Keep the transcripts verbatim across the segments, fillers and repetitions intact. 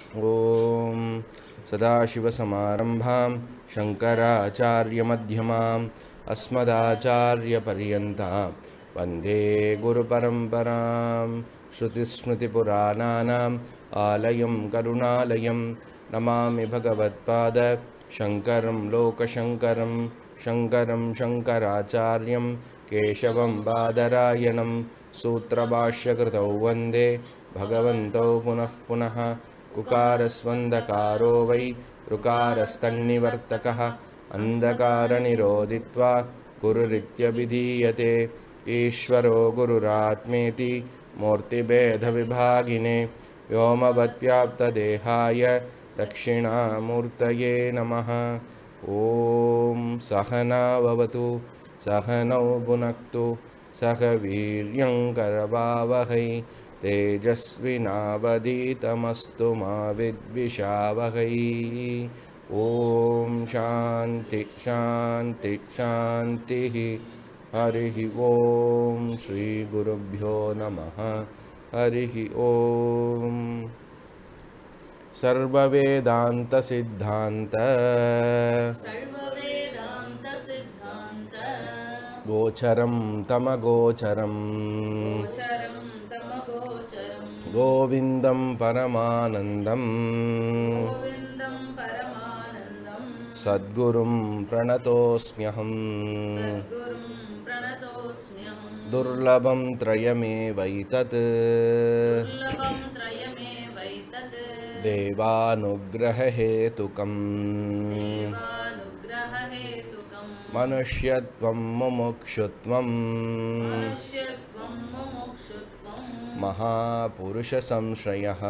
ओम सदाशिवसमारंभां शंकराचार्यमध्यमाम् अस्मदाचार्यपर्यन्तां वन्दे गुरुपरम्परां श्रुतिस्मृतिपुराणानाम् आलयं करुणालयं नमामि भगवत्पाद शंकरं लोकशंकरं शंकरं शंकराचार्यं केशवं बादरायणं सूत्रभाष्यकृतौ वन्दे भगवन्तौ पुनः पुनः कुकारस्वन्दकारो वै ऋकारस्तन्निवर्तकः अन्धकारनिरोधित्वा गुरुरित्यभिधीयते ईश्वरो गुरुरात्मेति मूर्तिभेदविभागिने व्योमवद्व्याप्तदेहाय दक्षिणामूर्तये नमः। ॐ सहना भवतु सहनौ भुनक्तु सह वीर्यं करवावहै तेजस्विनावधीतमस्तु मा विद्विषावहै। ॐ शान्ति शान्ति शान्तिः। हरिः ॐ श्रीगुरुभ्यो नमः। हरिः ॐ सर्ववेदान्तसिद्धान्त गोचरं तमगोचरं गोविन्दं परमानन्दं सद्गुरुं प्रणतोऽस्म्यहं दुर्लभं त्रयमेवैतत् देवानुग्ररहेतुकम् मनुष्यत्वं मुमुक्षुत्वं महापुरुषसंश्रयः।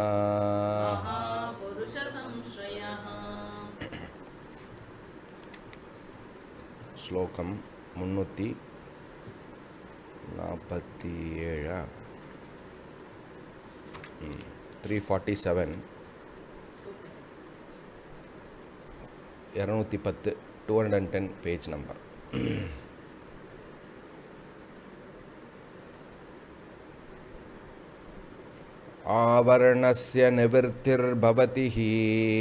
श्लोकं मुन्नूति नापत्ति एळु त्री फार्टी सेवन इरुनूति पत्तु two hundred ten page number. आवरणस्य निवृत्तिर्भवति हि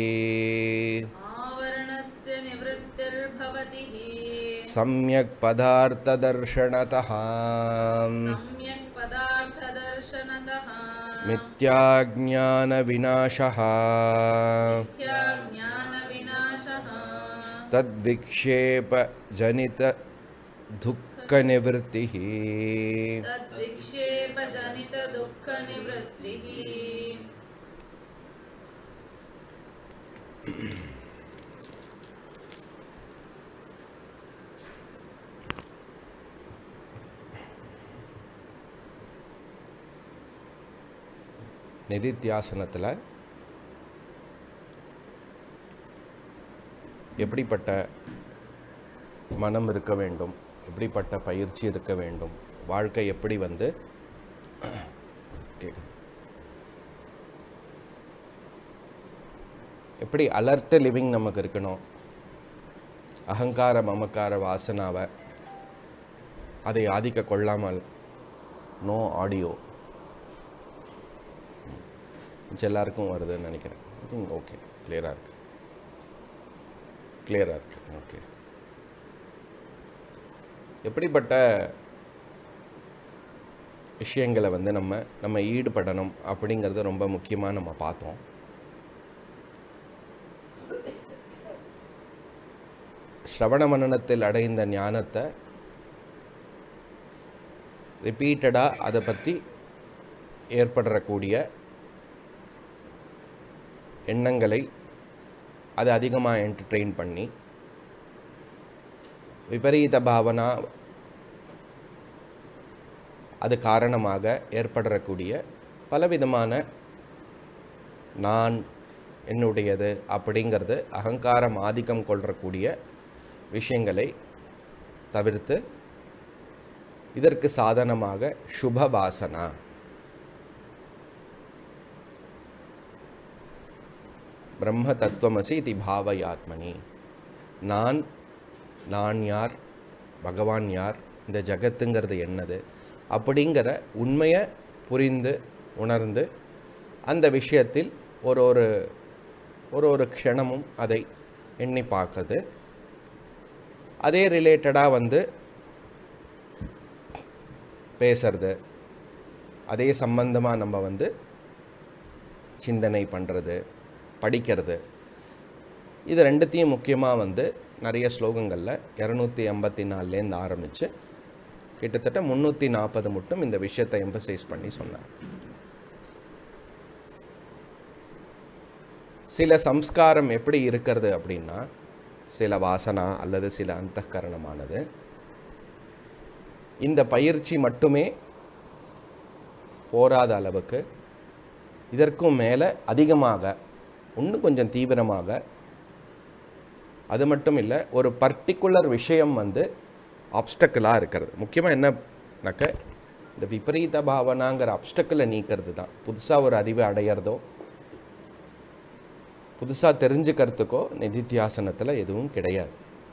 सम्यक् पदार्थदर्शनतः मिथ्याज्ञानविनाशः तद्विक्षेपजनित दुःखनिवृत्तिः। நிதித்தியாசனத்தில் எப்படிப்பட்ட மனம் இருக்க வேண்டும், எப்படிப்பட்ட பயிற்சி இருக்க வேண்டும், வாழ்க்கை எப்படி வந்து எப்படி அலர்ட் லிவிங் நமக்கு இருக்கணும், அகங்கார மமக்கார வாசனாவை அதை ஆதிக்க கொள்ளாமல் நோ ஆடியோ எல்லாருக்கும் வருதுன்னு நினைக்கிறேன். ஓகே, கிளியராக இருக்கு கிளியராக இருக்கு ஓகே. எப்படிப்பட்ட விஷயங்களை வந்து நம்ம நம்ம ஈடுபடணும் அப்படிங்கிறத ரொம்ப முக்கியமாக நம்ம பார்த்தோம். ஸ்ரவண மனனத்தில் அடைந்த ஞானத்தை ரிப்பீட்டடாக அதை பற்றி ஏற்படக்கூடிய எண்ணங்களை அது அதிகமாக என்டர்டெயின் பண்ணி விபரீத பாவனா அது காரணமாக ஏற்படக்கூடிய பலவிதமான நான் என்னுடையது அப்படிங்கிறது அகங்காரம் ஆதிக்கம் கொள்ளக்கூடிய விஷயங்களை தவிர்த்து இதற்கு சாதனமாக சுப வாசனா, பிரம்ம தத்துவமசி இதி பாவயாத்மனி, நான் நான் யார், பகவான் யார், இந்த ஜகத்துங்கிறது என்னது அப்படிங்கிற உண்மையை புரிந்து உணர்ந்து அந்த விஷயத்தில் ஒரு ஒரு ஒரு ஒரு க்ஷணமும் அதை எண்ணி பார்க்குறது. அதே ரிலேட்டடாக வந்து பேசுறது, அதே சம்பந்தமாக நம்ம வந்து சிந்தனை பண்ணுறது, படிக்கிறது, இது ரெண்டுத்தையும் முக்கியமாக வந்து நிறைய ஸ்லோகங்களில் இரநூத்தி எண்பத்தி நாலுலேருந்து ஆரம்பித்து கிட்டத்தட்ட முந்நூற்றி நாற்பது மட்டும் இந்த விஷயத்தை எம்பசைஸ் பண்ணி சொன்னார். சில சம்ஸ்காரம் எப்படி இருக்கிறது அப்படின்னா, சில வாசனா அல்லது சில அந்தःகரணமானது இந்த பயிற்சி மட்டுமே போராத அளவுக்கு இதற்கும் மேலே அதிகமாக இன்னும் கொஞ்சம் தீவிரமாக, அது மட்டும் இல்லை, ஒரு பர்டிகுலர் விஷயம் வந்து ஆப்ஸ்டக்கிளாக இருக்கிறது. முக்கியமாக என்னன்னாக்க இந்த விபரீத பாவனாங்கிற ஆப்ஸ்டக்கிளை நீக்கிறது தான். புதுசாக ஒரு அறிவை அடையிறதோ புதுசாக தெரிஞ்சுக்கிறதுக்கோ நிதித்தியாசனத்தில் எதுவும் கிடையாது.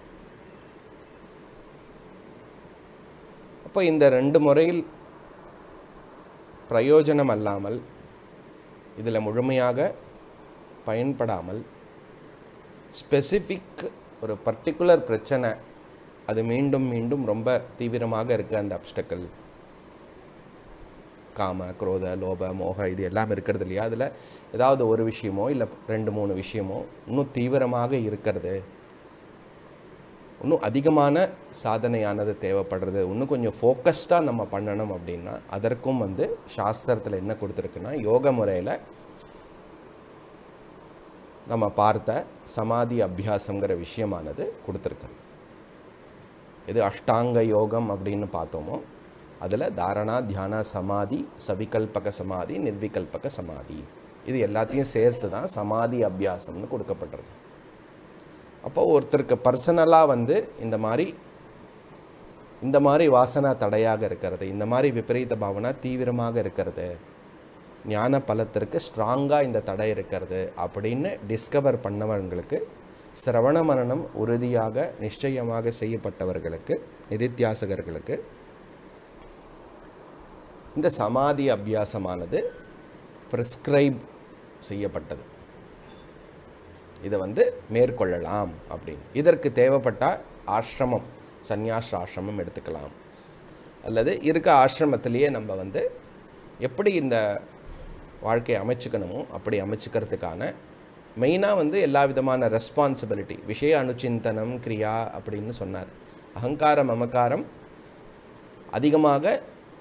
அப்போ இந்த ரெண்டு முறையில் பிரயோஜனம் அல்லாமல், இதில் முழுமையாக பயன்படாமல், ஸ்பெசிஃபிக் ஒரு பர்டிகுலர் பிரச்சனை அது மீண்டும் மீண்டும் ரொம்ப தீவிரமாக இருக்குது, அந்த அப்டக்கிள் காம, குரோத, லோப, மோக இது எல்லாம் இருக்கிறது இல்லையா, அதில் ஏதாவது ஒரு விஷயமோ இல்லை ரெண்டு மூணு விஷயமோ இன்னும் தீவிரமாக இருக்கிறது, இன்னும் அதிகமான சாதனையானது தேவைப்படுறது, இன்னும் கொஞ்சம் ஃபோக்கஸ்டாக நம்ம பண்ணணும் அப்படின்னா அதற்கும் வந்து சாஸ்திரத்தில் என்ன கொடுத்துருக்குன்னா, யோக முறையில் நம்ம பார்த்த சமாதி அபியாசங்கிற விஷயமானது கொடுத்துருக்குறது. இது அஷ்டாங்க யோகம் அப்படின்னு பார்த்தோமோ அதில் தாரணா, தியானா, சமாதி, சவிகல்பக சமாதி, நிர்விகல்பக சமாதி, இது எல்லாத்தையும் சேர்த்து தான் சமாதி அபியாசம்னு கொடுக்கப்பட்டிருக்கு. அப்போ ஒருத்தருக்கு பர்சனலாக வந்து இந்த மாதிரி இந்த மாதிரி வாசனா தடையாக இருக்கிறது, இந்த மாதிரி விபரீத பாவனா தீவிரமாக இருக்கிறது, ஞான பலத்திற்கு ஸ்ட்ராங்காக இந்த தடை இருக்கிறது அப்படின்னு டிஸ்கவர் பண்ணவர்களுக்கு, சிரவண மரணம் உறுதியாக நிச்சயமாக செய்யப்பட்டவர்களுக்கு, நிதித்தியாசகர்களுக்கு இந்த சமாதி அபியாசமானது ப்ரிஸ்கிரைப் செய்யப்பட்டது. இதை வந்து மேற்கொள்ளலாம் அப்படின்னு. இதற்கு தேவைப்பட்டால் ஆசிரமம், சந்நியாச ஆசிரமம் எடுத்துக்கலாம், அல்லது இருக்க ஆசிரமத்திலேயே நம்ம வந்து எப்படி இந்த வாழ்க்கையை அமைச்சுக்கணுமோ அப்படி அமைச்சுக்கிறதுக்கான மெயினாக வந்து எல்லா விதமான ரெஸ்பான்சிபிலிட்டி, விஷய அனுச்சிந்தனம், கிரியா அப்படின்னு சொன்னார். அகங்காரம், மமக்காரம் அதிகமாக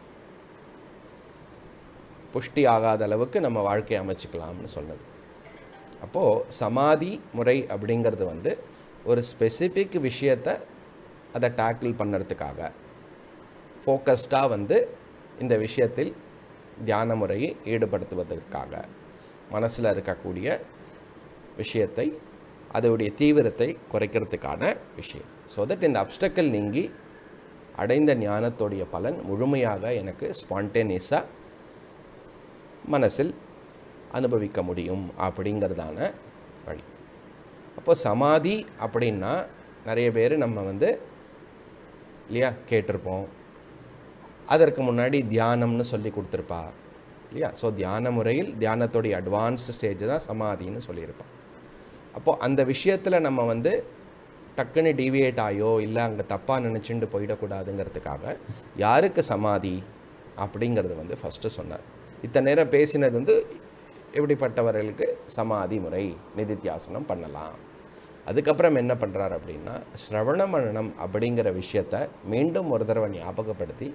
புஷ்டி ஆகாத அளவுக்கு நம்ம வாழ்க்கையை அமைச்சுக்கலாம்னு சொன்னது. அப்போது சமாதி முறை அப்படிங்கிறது வந்து ஒரு ஸ்பெசிஃபிக் விஷயத்தை அதை டேக்கிள் பண்ணுறதுக்காக, ஃபோக்கஸ்டாக வந்து இந்த விஷயத்தில் தியான முறையை ஈடுபடுத்துவதற்காக, மனசில் இருக்கக்கூடிய விஷயத்தை அதோடைய தீவிரத்தை குறைக்கிறதுக்கான விஷயம். ஸோ தட் இந்த அப்டக்கிள் நீங்கி அடைந்த ஞானத்தோடைய பலன் முழுமையாக எனக்கு ஸ்பான்டேனியஸாக மனசில் அனுபவிக்க முடியும் அப்படிங்கிறதான வழி. அப்போ சமாதி அப்படின்னா நிறைய பேர் நம்ம வந்து இல்லையா கேட்டிருப்போம், அதற்கு முன்னாடி தியானம்னு சொல்லி கொடுத்துருப்பா இல்லையா. ஸோ தியான முறையில் தியானத்தோடைய அட்வான்ஸ் ஸ்டேஜ் தான் சமாதின்னு சொல்லியிருப்பான். அப்போது அந்த விஷயத்தில் நம்ம வந்து டக்குன்னு டீவியேட் ஆயோ இல்லை அங்கே தப்பாக நினச்சிட்டு போயிடக்கூடாதுங்கிறதுக்காக யாருக்கு சமாதி அப்படிங்கிறது வந்து ஃபஸ்ட்டு சொன்னார். இத்தனை நேரம் பேசினது வந்து எப்படிப்பட்டவர்களுக்கு சமாதி முறை நிதித்தியாசனம் பண்ணலாம். அதுக்கப்புறம் என்ன பண்ணுறார் அப்படின்னா, ஸ்ரவண மரணம் அப்படிங்கிற விஷயத்தை மீண்டும் ஒரு தடவை ஞாபகப்படுத்தி,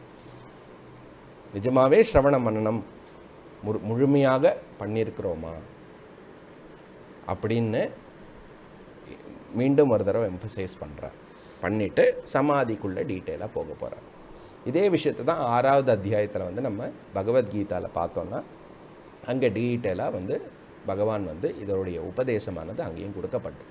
நிஜமாகவே ஸ்ரவண மரணம் முழு முழுமையாக பண்ணியிருக்கிறோமா அப்படின்னு மீண்டும் ஒரு தடவை எம்பசைஸ் பண்ணுறார். பண்ணிவிட்டு சமாதிக்குள்ளே டீட்டெயிலாக போக போகிறார். இதே விஷயத்தை தான் ஆறாவது அத்தியாயத்தில் வந்து நம்ம பகவத்கீதாவில் பார்த்தோன்னா அங்கே டீட்டெயிலாக வந்து பகவான் வந்து இதனுடைய உபதேசமானது அங்கேயும் கொடுக்கப்பட்டு.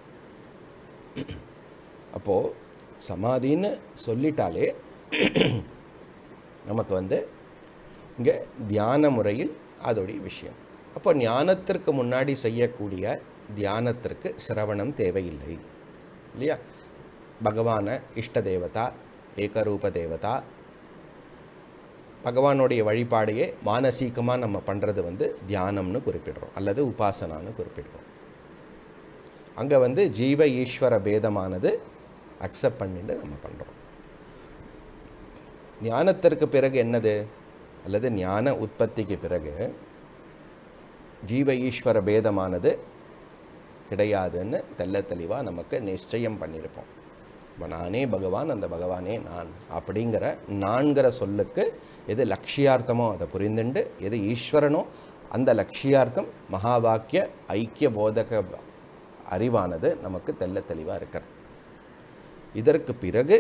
அப்போது சமாதின்னு சொல்லிட்டாலே நமக்கு வந்து இங்கே தியான முறையில் அதோடைய விஷயம். அப்போ ஞானத்திற்கு முன்னாடி செய்யக்கூடிய தியானத்திற்கு சிரவணம் தேவையில்லை இல்லையா. பகவான இஷ்ட தேவதா, ஏகரூப தேவதா, பகவானுடைய வழிபாடையே மானசீகமாக நம்ம பண்ணுறது வந்து தியானம்னு குறிப்பிடுறோம் அல்லது உபாசனான்னு குறிப்பிடுறோம். அங்கே வந்து ஜீவ ஈஸ்வர பேதமானது அக்செப்ட் பண்ணிட்டு நம்ம பண்ணுறோம். ஞானத்திற்கு பிறகு என்னது, அல்லது ஞான உற்பத்திக்கு பிறகு ஜீவ ஈஸ்வர பேதமானது கிடையாதுன்னு தெல்ல தெளிவாக நமக்கு நிச்சயம் பண்ணியிருப்போம். இப்போ நானே பகவான், அந்த பகவானே நான் அப்படிங்கிற நான்கிற சொல்லுக்கு எது லட்சியார்த்தமோ அதை புரிந்துண்டு, எது ஈஸ்வரனோ அந்த லட்சியார்த்தம் மகா வாக்கிய ஐக்கிய போதக அறிவானது நமக்கு தெல்ல தெளிவாக இருக்கிறது. இதற்கு பிறகு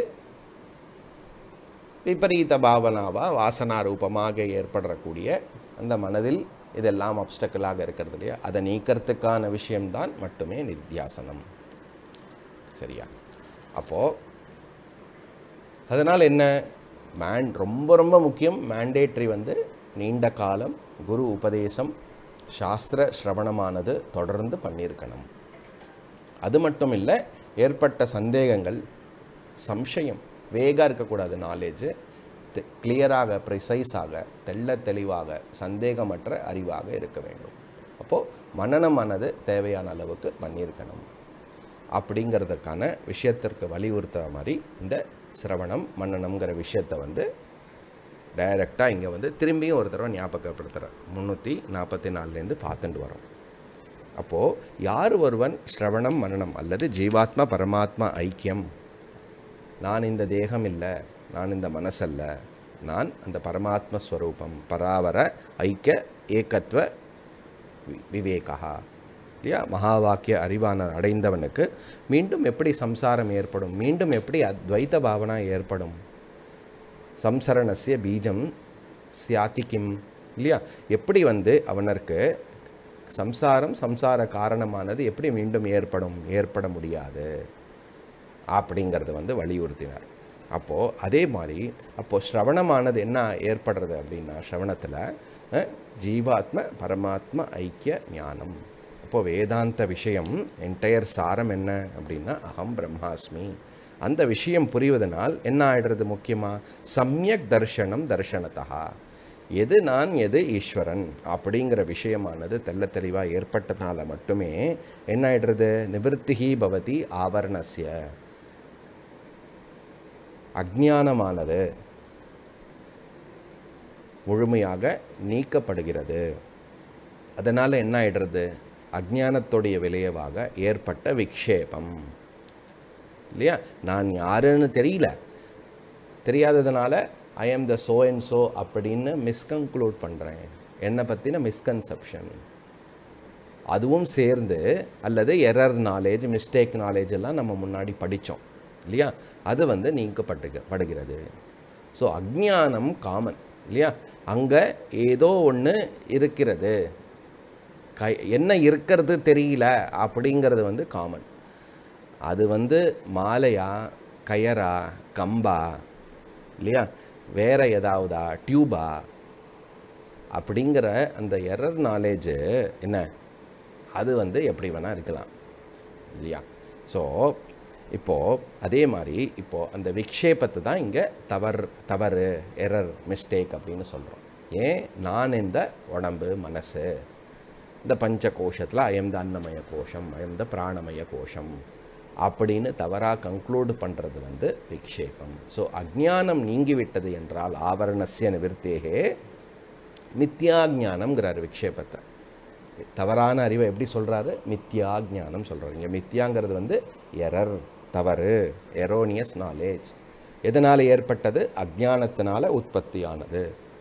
விபரீத பாவனாவா வாசனா ரூபமாக ஏற்படக்கூடிய அந்த மனதில் இதெல்லாம் அப்டக்கலாக இருக்கிறது இல்லையா, அதை நீக்கிறதுக்கான விஷயம்தான் மட்டுமே நித்தியாசனம். சரியா? அப்போது அதனால் என்ன, மேன் ரொம்ப ரொம்ப முக்கியம், மேண்டேட்ரி வந்து நீண்ட காலம் குரு உபதேசம் சாஸ்திர ஸ்ரவணமானது தொடர்ந்து பண்ணியிருக்கணும். அது மட்டும் இல்லை, ஏற்பட்ட சந்தேகங்கள் சம்சயம் வேகாக இருக்கக்கூடாது, நாலேஜு கிளியராக ப்ரிசைஸாக தெள்ள தெளிவாக சந்தேகமற்ற அறிவாக இருக்க வேண்டும். அப்போது மனனமானது தேவையான அளவுக்கு பண்ணியிருக்கணும். அப்படிங்கிறதுக்கான விஷயத்திற்கு வலியுறுத்துகிற மாதிரி இந்த சிரவணம் மன்னனம்ங்கிற விஷயத்தை வந்து டைரெக்டாக இங்கே வந்து திரும்பியும் ஒரு தடவை ஞாபகப்படுத்துகிறார். முந்நூற்றி நாற்பத்தி நாலுலேருந்து பார்த்துட்டு வரோம். அப்போது யார் ஒருவன் ஸ்ரவணம் மனனம் அல்லது ஜீவாத்மா பரமாத்மா ஐக்கியம், நான் இந்த தேகம் இல்லை, நான் இந்த மனசல்ல, நான் அந்த பரமாத்ம ஸ்வரூபம் பராவர ஐக்கிய ஏகத்துவ விவேகா இல்லையா, மகா வாக்கிய அறிவான அடைந்தவனுக்கு மீண்டும் எப்படி சம்சாரம் ஏற்படும், மீண்டும் எப்படி அத்வைத பாவனா ஏற்படும், சம்சரணசிய பீஜம் சியாத்திக்கிம் இல்லையா, எப்படி வந்து அவனருக்கு சம்சாரம் சம்சார காரணமானது எப்படி மீண்டும் ஏற்படும், ஏற்பட முடியாது அப்படிங்கிறது வந்து வலியுறுத்தினார். அப்போது அதே மாதிரி அப்போது ஸ்ரவணமானது என்ன ஏற்படுறது அப்படின்னா, ஸ்ரவணத்தில் ஜீவாத்ம பரமாத்ம ஐக்கிய ஞானம். அப்போது வேதாந்த விஷயம் என்டையர் சாரம் என்ன அப்படின்னா அகம் பிரம்மாஸ்மி. அந்த விஷயம் புரிவதனால் என்ன ஆயிடுறது, முக்கியமாக சம்யக் தர்ஷனம் தர்ஷனத்தா, எது நான் எது ஈஸ்வரன் அப்படிங்கிற விஷயமானது தெல்ல தெளிவாக ஏற்பட்டதுனால மட்டுமே என்ன ஆயிடுறது, நிவர்த்திஹி பவதி ஆவரணஸ்ய, அஜ்ஞானமானது முழுமையாக நீக்கப்படுகிறது. அதனால் என்ன ஆயிடுறது, அஜ்ஞானத்துடைய விளைவாக ஏற்பட்ட விக்ஷேபம் இல்லையா, நான் யாருன்னு தெரியல, தெரியாததுனால I am the so and so அப்படின்னு மிஸ்கன்க்ளூட் பண்ணுறேன், என்னை பற்றின மிஸ்கன்செப்ஷன் அதுவும் சேர்ந்து, அல்லது எரர் நாலேஜ் மிஸ்டேக் நாலேஜ் எல்லாம் நம்ம முன்னாடி படித்தோம் இல்லையா, அது வந்து நீக்கப்பட்டு படுகிறது. ஸோ அஜ்ஞானம் காமன் இல்லையா, அங்கே ஏதோ ஒன்று இருக்கிறது, கை என்ன இருக்கிறது தெரியல அப்படிங்கிறது வந்து காமன். அது வந்து மாலையா கயரா கம்பா இல்லையா, வேறு ஏதாவதா டியூபா அப்படிங்கிற அந்த எரர் நாலேஜு என்ன, அது வந்து எப்படி வேணால் இருக்கலாம் இல்லையா. ஸோ இப்போது அதே மாதிரி இப்போது அந்த விக்ஷேபத்தை தான் இங்கே தவறு தவறு எரர் மிஸ்டேக் அப்படின்னு சொல்கிறோம். ஏன், நான் இந்த உடம்பு மனசு இந்த பஞ்ச கோஷத்தில் அயம் த அன்னமய கோஷம் அயம் த பிராணமய கோஷம் அப்படின்னு தவறாக கன்க்ளூடு பண்ணுறது வந்து விக்ஷேபம். ஸோ அஜ்ஞானம் நீங்கிவிட்டது என்றால் ஆவரணஸ்ய நிவர்த்தேகே மித்யாஜானம்ங்கிறார். விக்ஷேபத்தை தவறான அறிவை எப்படி சொல்கிறாரு, மித்யாஜானம் சொல்கிறார். இங்கே மித்யாங்கிறது வந்து எரர், தவறு, எரோனியஸ் நாலேஜ். எதனால் ஏற்பட்டது, அஜ்ஞானத்தினால உற்பத்தியானது.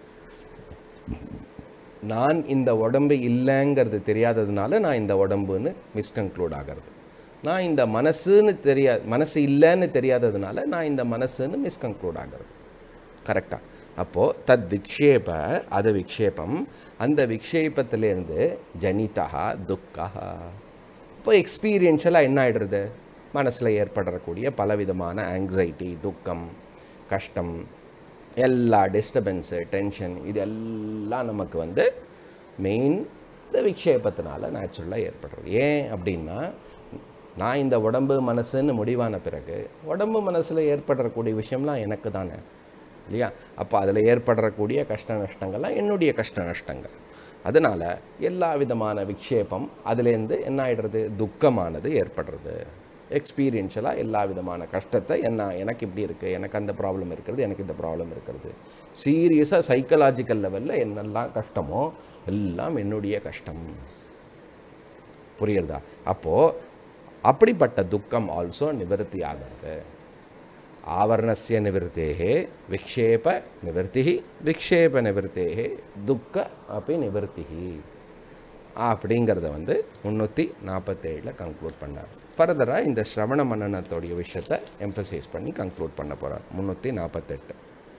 நான் இந்த உடம்பு இல்லைங்கிறது தெரியாததுனால நான் இந்த உடம்புன்னு மிஸ்கன்க்ளூட் ஆகிறது. நான் இந்த மனசுன்னு தெரியா மனசு இல்லைன்னு தெரியாததுனால நான் இந்த மனசுன்னு மிஸ்கன்க்ளூட் ஆகிறது. கரெக்டாக? அப்போது தத் விக்ஷேப, அது விக்ஷேபம், அந்த விக்ஷேபத்திலேருந்து ஜனிதா துக்கா. இப்போ எக்ஸ்பீரியன்ஷியலாக என்ன ஆகிடுறது, மனசில் ஏற்படக்கூடிய பலவிதமான ஆங்ஸைட்டி, துக்கம், கஷ்டம், எல்லா டிஸ்டர்பன்ஸு, டென்ஷன், இது எல்லாம் நமக்கு வந்து மெயின் இந்த விக்ஷேபத்தினால நேச்சுரலாக ஏற்படுறது. ஏன் அப்படின்னா, நான் இந்த உடம்பு மனசுன்னு முடிவான பிறகு உடம்பு மனசில் ஏற்படக்கூடிய விஷயம்லாம் எனக்கு தானே இல்லையா. அப்போ அதில் ஏற்படக்கூடிய கஷ்ட நஷ்டங்கள்லாம் என்னுடைய கஷ்ட நஷ்டங்கள். அதனால் எல்லா விதமான விக்ஷேபம் அதுலேருந்து என்ன ஆகிடுறது, துக்கமானது ஏற்படுறது. எக்ஸ்பீரியன்ஷியலாக எல்லா விதமான கஷ்டத்தை என்ன எனக்கு இப்படி இருக்குது, எனக்கு அந்த ப்ராப்ளம் இருக்கிறது, எனக்கு இந்த ப்ராப்ளம் இருக்கிறது, சீரியஸாக சைக்கலாஜிக்கல் லெவலில் என்னெல்லாம் கஷ்டமோ எல்லாம் என்னுடைய கஷ்டம். புரியுறதா? அப்போது அப்படிப்பட்ட துக்கம் ஆல்சோ நிவர்த்தி ஆகிறது. ஆவரணஸ்ய நிவர்த்தேஹே விக்ஷேப நிவர்த்திஹி, விக்ஷேப நிவர்த்தேஹே துக்க அப்படி நிவர்த்திஹி அப்படிங்கிறத வந்து முந்நூற்றி நாற்பத்தேழில் கன்க்ளூட் பண்ணார். ஃபர்தராக இந்த ஸ்ரவண மனனத்தோடைய விஷயத்தை எம்பசைஸ் பண்ணி கன்க்ளூட் பண்ண போகிறார். முந்நூற்றி நாற்பத்தெட்டு.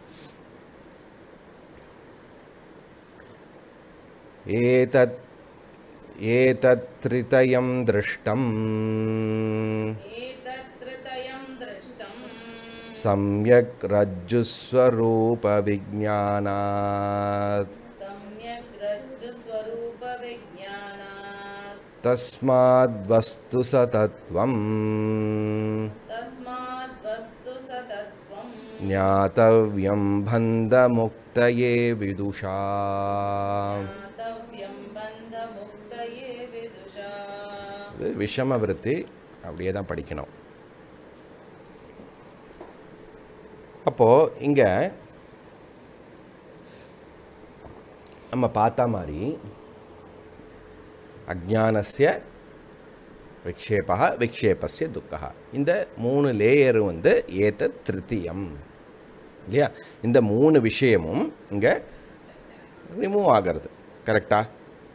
ஏதத் ஏதத்ரிதயம் திருஷ்டம் சம்யக் ரஜ்ஜுஸ்வரூப விஜ்ஞானாத் தஸ்மாத் வஸ்து சதத்வம் ஞாதவ்யம் பந்தமுக்தயே விதுஷா. இது விஷம விருத்தி அப்படியே தான் படிக்கணும். அப்போது இங்கே நம்ம பார்த்த மாதிரி அஜ்ஞானஸ்ய விக்ஷேபா விக்ஷேபஸ்ய துக்கா, இந்த மூணு லேயரு வந்து ஏத திருத்தியம் இல்லையா? இந்த மூணு விஷயமும் இங்கே ரிமூவ் ஆகிறது. கரெக்டாக?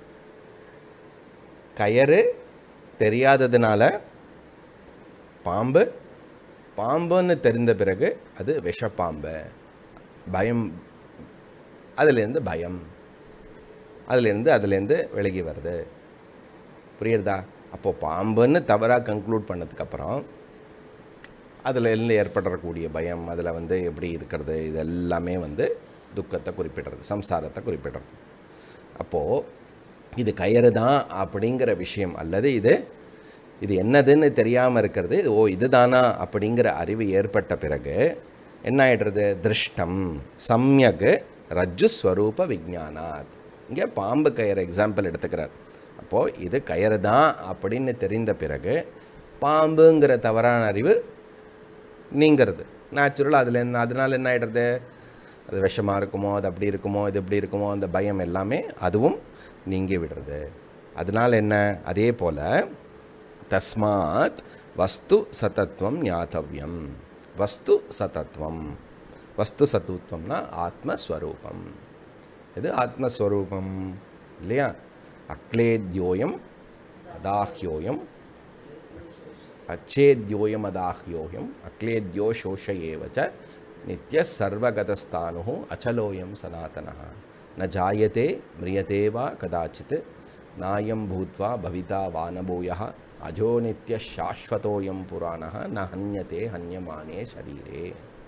கயறு தெரியாததுனால பாம்பு, பாம்புன்னு தெரிந்த பிறகு அது விஷப்பாம்பு. பயம், அதுலேருந்து பயம், அதுலேருந்து அதுலேருந்து விலகி வருது. புரியுறதா? அப்போது பாம்புன்னு தவறாக கன்க்ளூட் பண்ணதுக்கப்புறம் அதில் இருந்து ஏற்படக்கூடிய பயம், அதில் வந்து எப்படி இருக்கிறது, இது எல்லாமே வந்து துக்கத்தை குறிப்பிடுறது, சம்சாரத்தை குறிப்பிடுறது. அப்போது இது கயிறு தான் அப்படிங்கிற விஷயம், அல்லது இது இது என்னதுன்னு தெரியாமல் இருக்கிறது, இது ஓ இது தானா அப்படிங்கிற அறிவு ஏற்பட்ட பிறகு என்ன ஆகிடுறது, திருஷ்டம் சம்யக் ரஜ்ஜு ஸ்வரூப விஜ்ஞானாத். இங்கே பாம்பு கயிறு எக்ஸாம்பிள் எடுத்துக்கிறார். அப்போது இது கயிறு தான் அப்படின்னு தெரிந்த பிறகு பாம்புங்கிற தவறான அறிவு நீங்கிறது நேச்சுரலாக. அதில் என்ன, அதனால் என்ன ஆகிடுறது, அது விஷமாக இருக்குமோ, அது அப்படி இருக்குமோ, இது எப்படி இருக்குமோ, அந்த பயம் எல்லாமே அதுவும் நீங்கி விடுறது. அதனால் என்ன, அதே போல் தஸ்மாத் வஸ்து சதத்வம் ஞாதவ்யம். வஸ்து சதத்வம், வஸ்து சத்துவம்னா ஆத்மஸ்வரூபம். இது ஆத்மஸ்வரூபம் இல்லையா? அக்லேத்யோயம் அதாஹ்யோயம் அச்சேத்யோயம் அதாஹ்யோயம் அக்லேத்யோ சோஷயேவச்ச நித்ய சர்வகதஸ்தானு அச்சலோயம் சனாதனः ந ஜாயதே மிரியதே வா கதாச்சித் நாயம் பூத்வா பவிதா வானபூயः அஜோ நித்ய சாஸ்வதோயம் புராணः ந ஹன்யதே ஹன்யமானே ஷரீரே.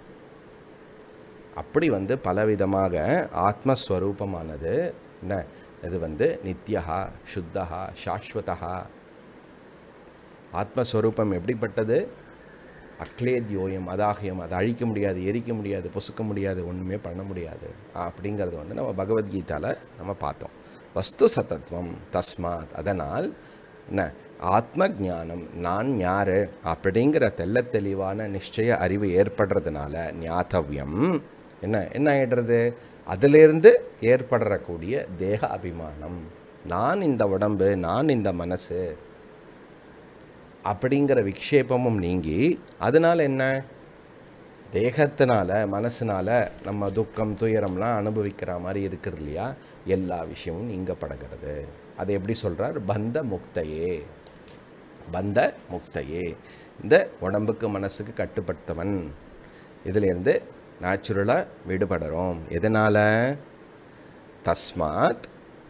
அப்படி வந்து பலவிதமாக ஆத்மஸ்வரூபமானது என்ன, இது வந்து நித்யா சுத்தா சாஸ்வதா. ஆத்மஸ்வரூபம் எப்படிப்பட்டது, அக்லேத்யோயம் அதாகியம், அதை அழிக்க முடியாது, எரிக்க முடியாது, பொசுக்க முடியாது, ஒன்றுமே பண்ண முடியாது அப்படிங்கிறது வந்து நம்ம பகவத்கீதாவில் நம்ம பார்த்தோம். வஸ்து சதத்வம் தஸ்மாத், அதனால் என்ன ஆத்ம ஜானம், நான் யார் அப்படிங்கிற தெல்ல தெளிவான நிச்சய அறிவு ஏற்படுறதுனால ஞாதவ்யம் என்ன என்ன ஆகிடுறது, அதிலிருந்து ஏற்படக்கூடிய தேக அபிமானம், நான் இந்த உடம்பு, நான் இந்த மனசு அப்படிங்கிற விக்ஷேபமும் நீங்கி, அதனால் என்ன, தேகத்தினால மனசுனால நம்ம துக்கம் துயரம்லாம் அனுபவிக்கிற மாதிரி இருக்கிறது இல்லையா, எல்லா விஷயமும் நீங்கப்படுகிறது. அதை எப்படி சொல்கிறார், பந்த முக்தையே. பந்த முக்தையே, இந்த உடம்புக்கு மனசுக்கு கட்டுப்பட்டவன், இதிலேருந்து நேச்சுரலாக விடுபடுறோம். எதனால், தஸ்மாத்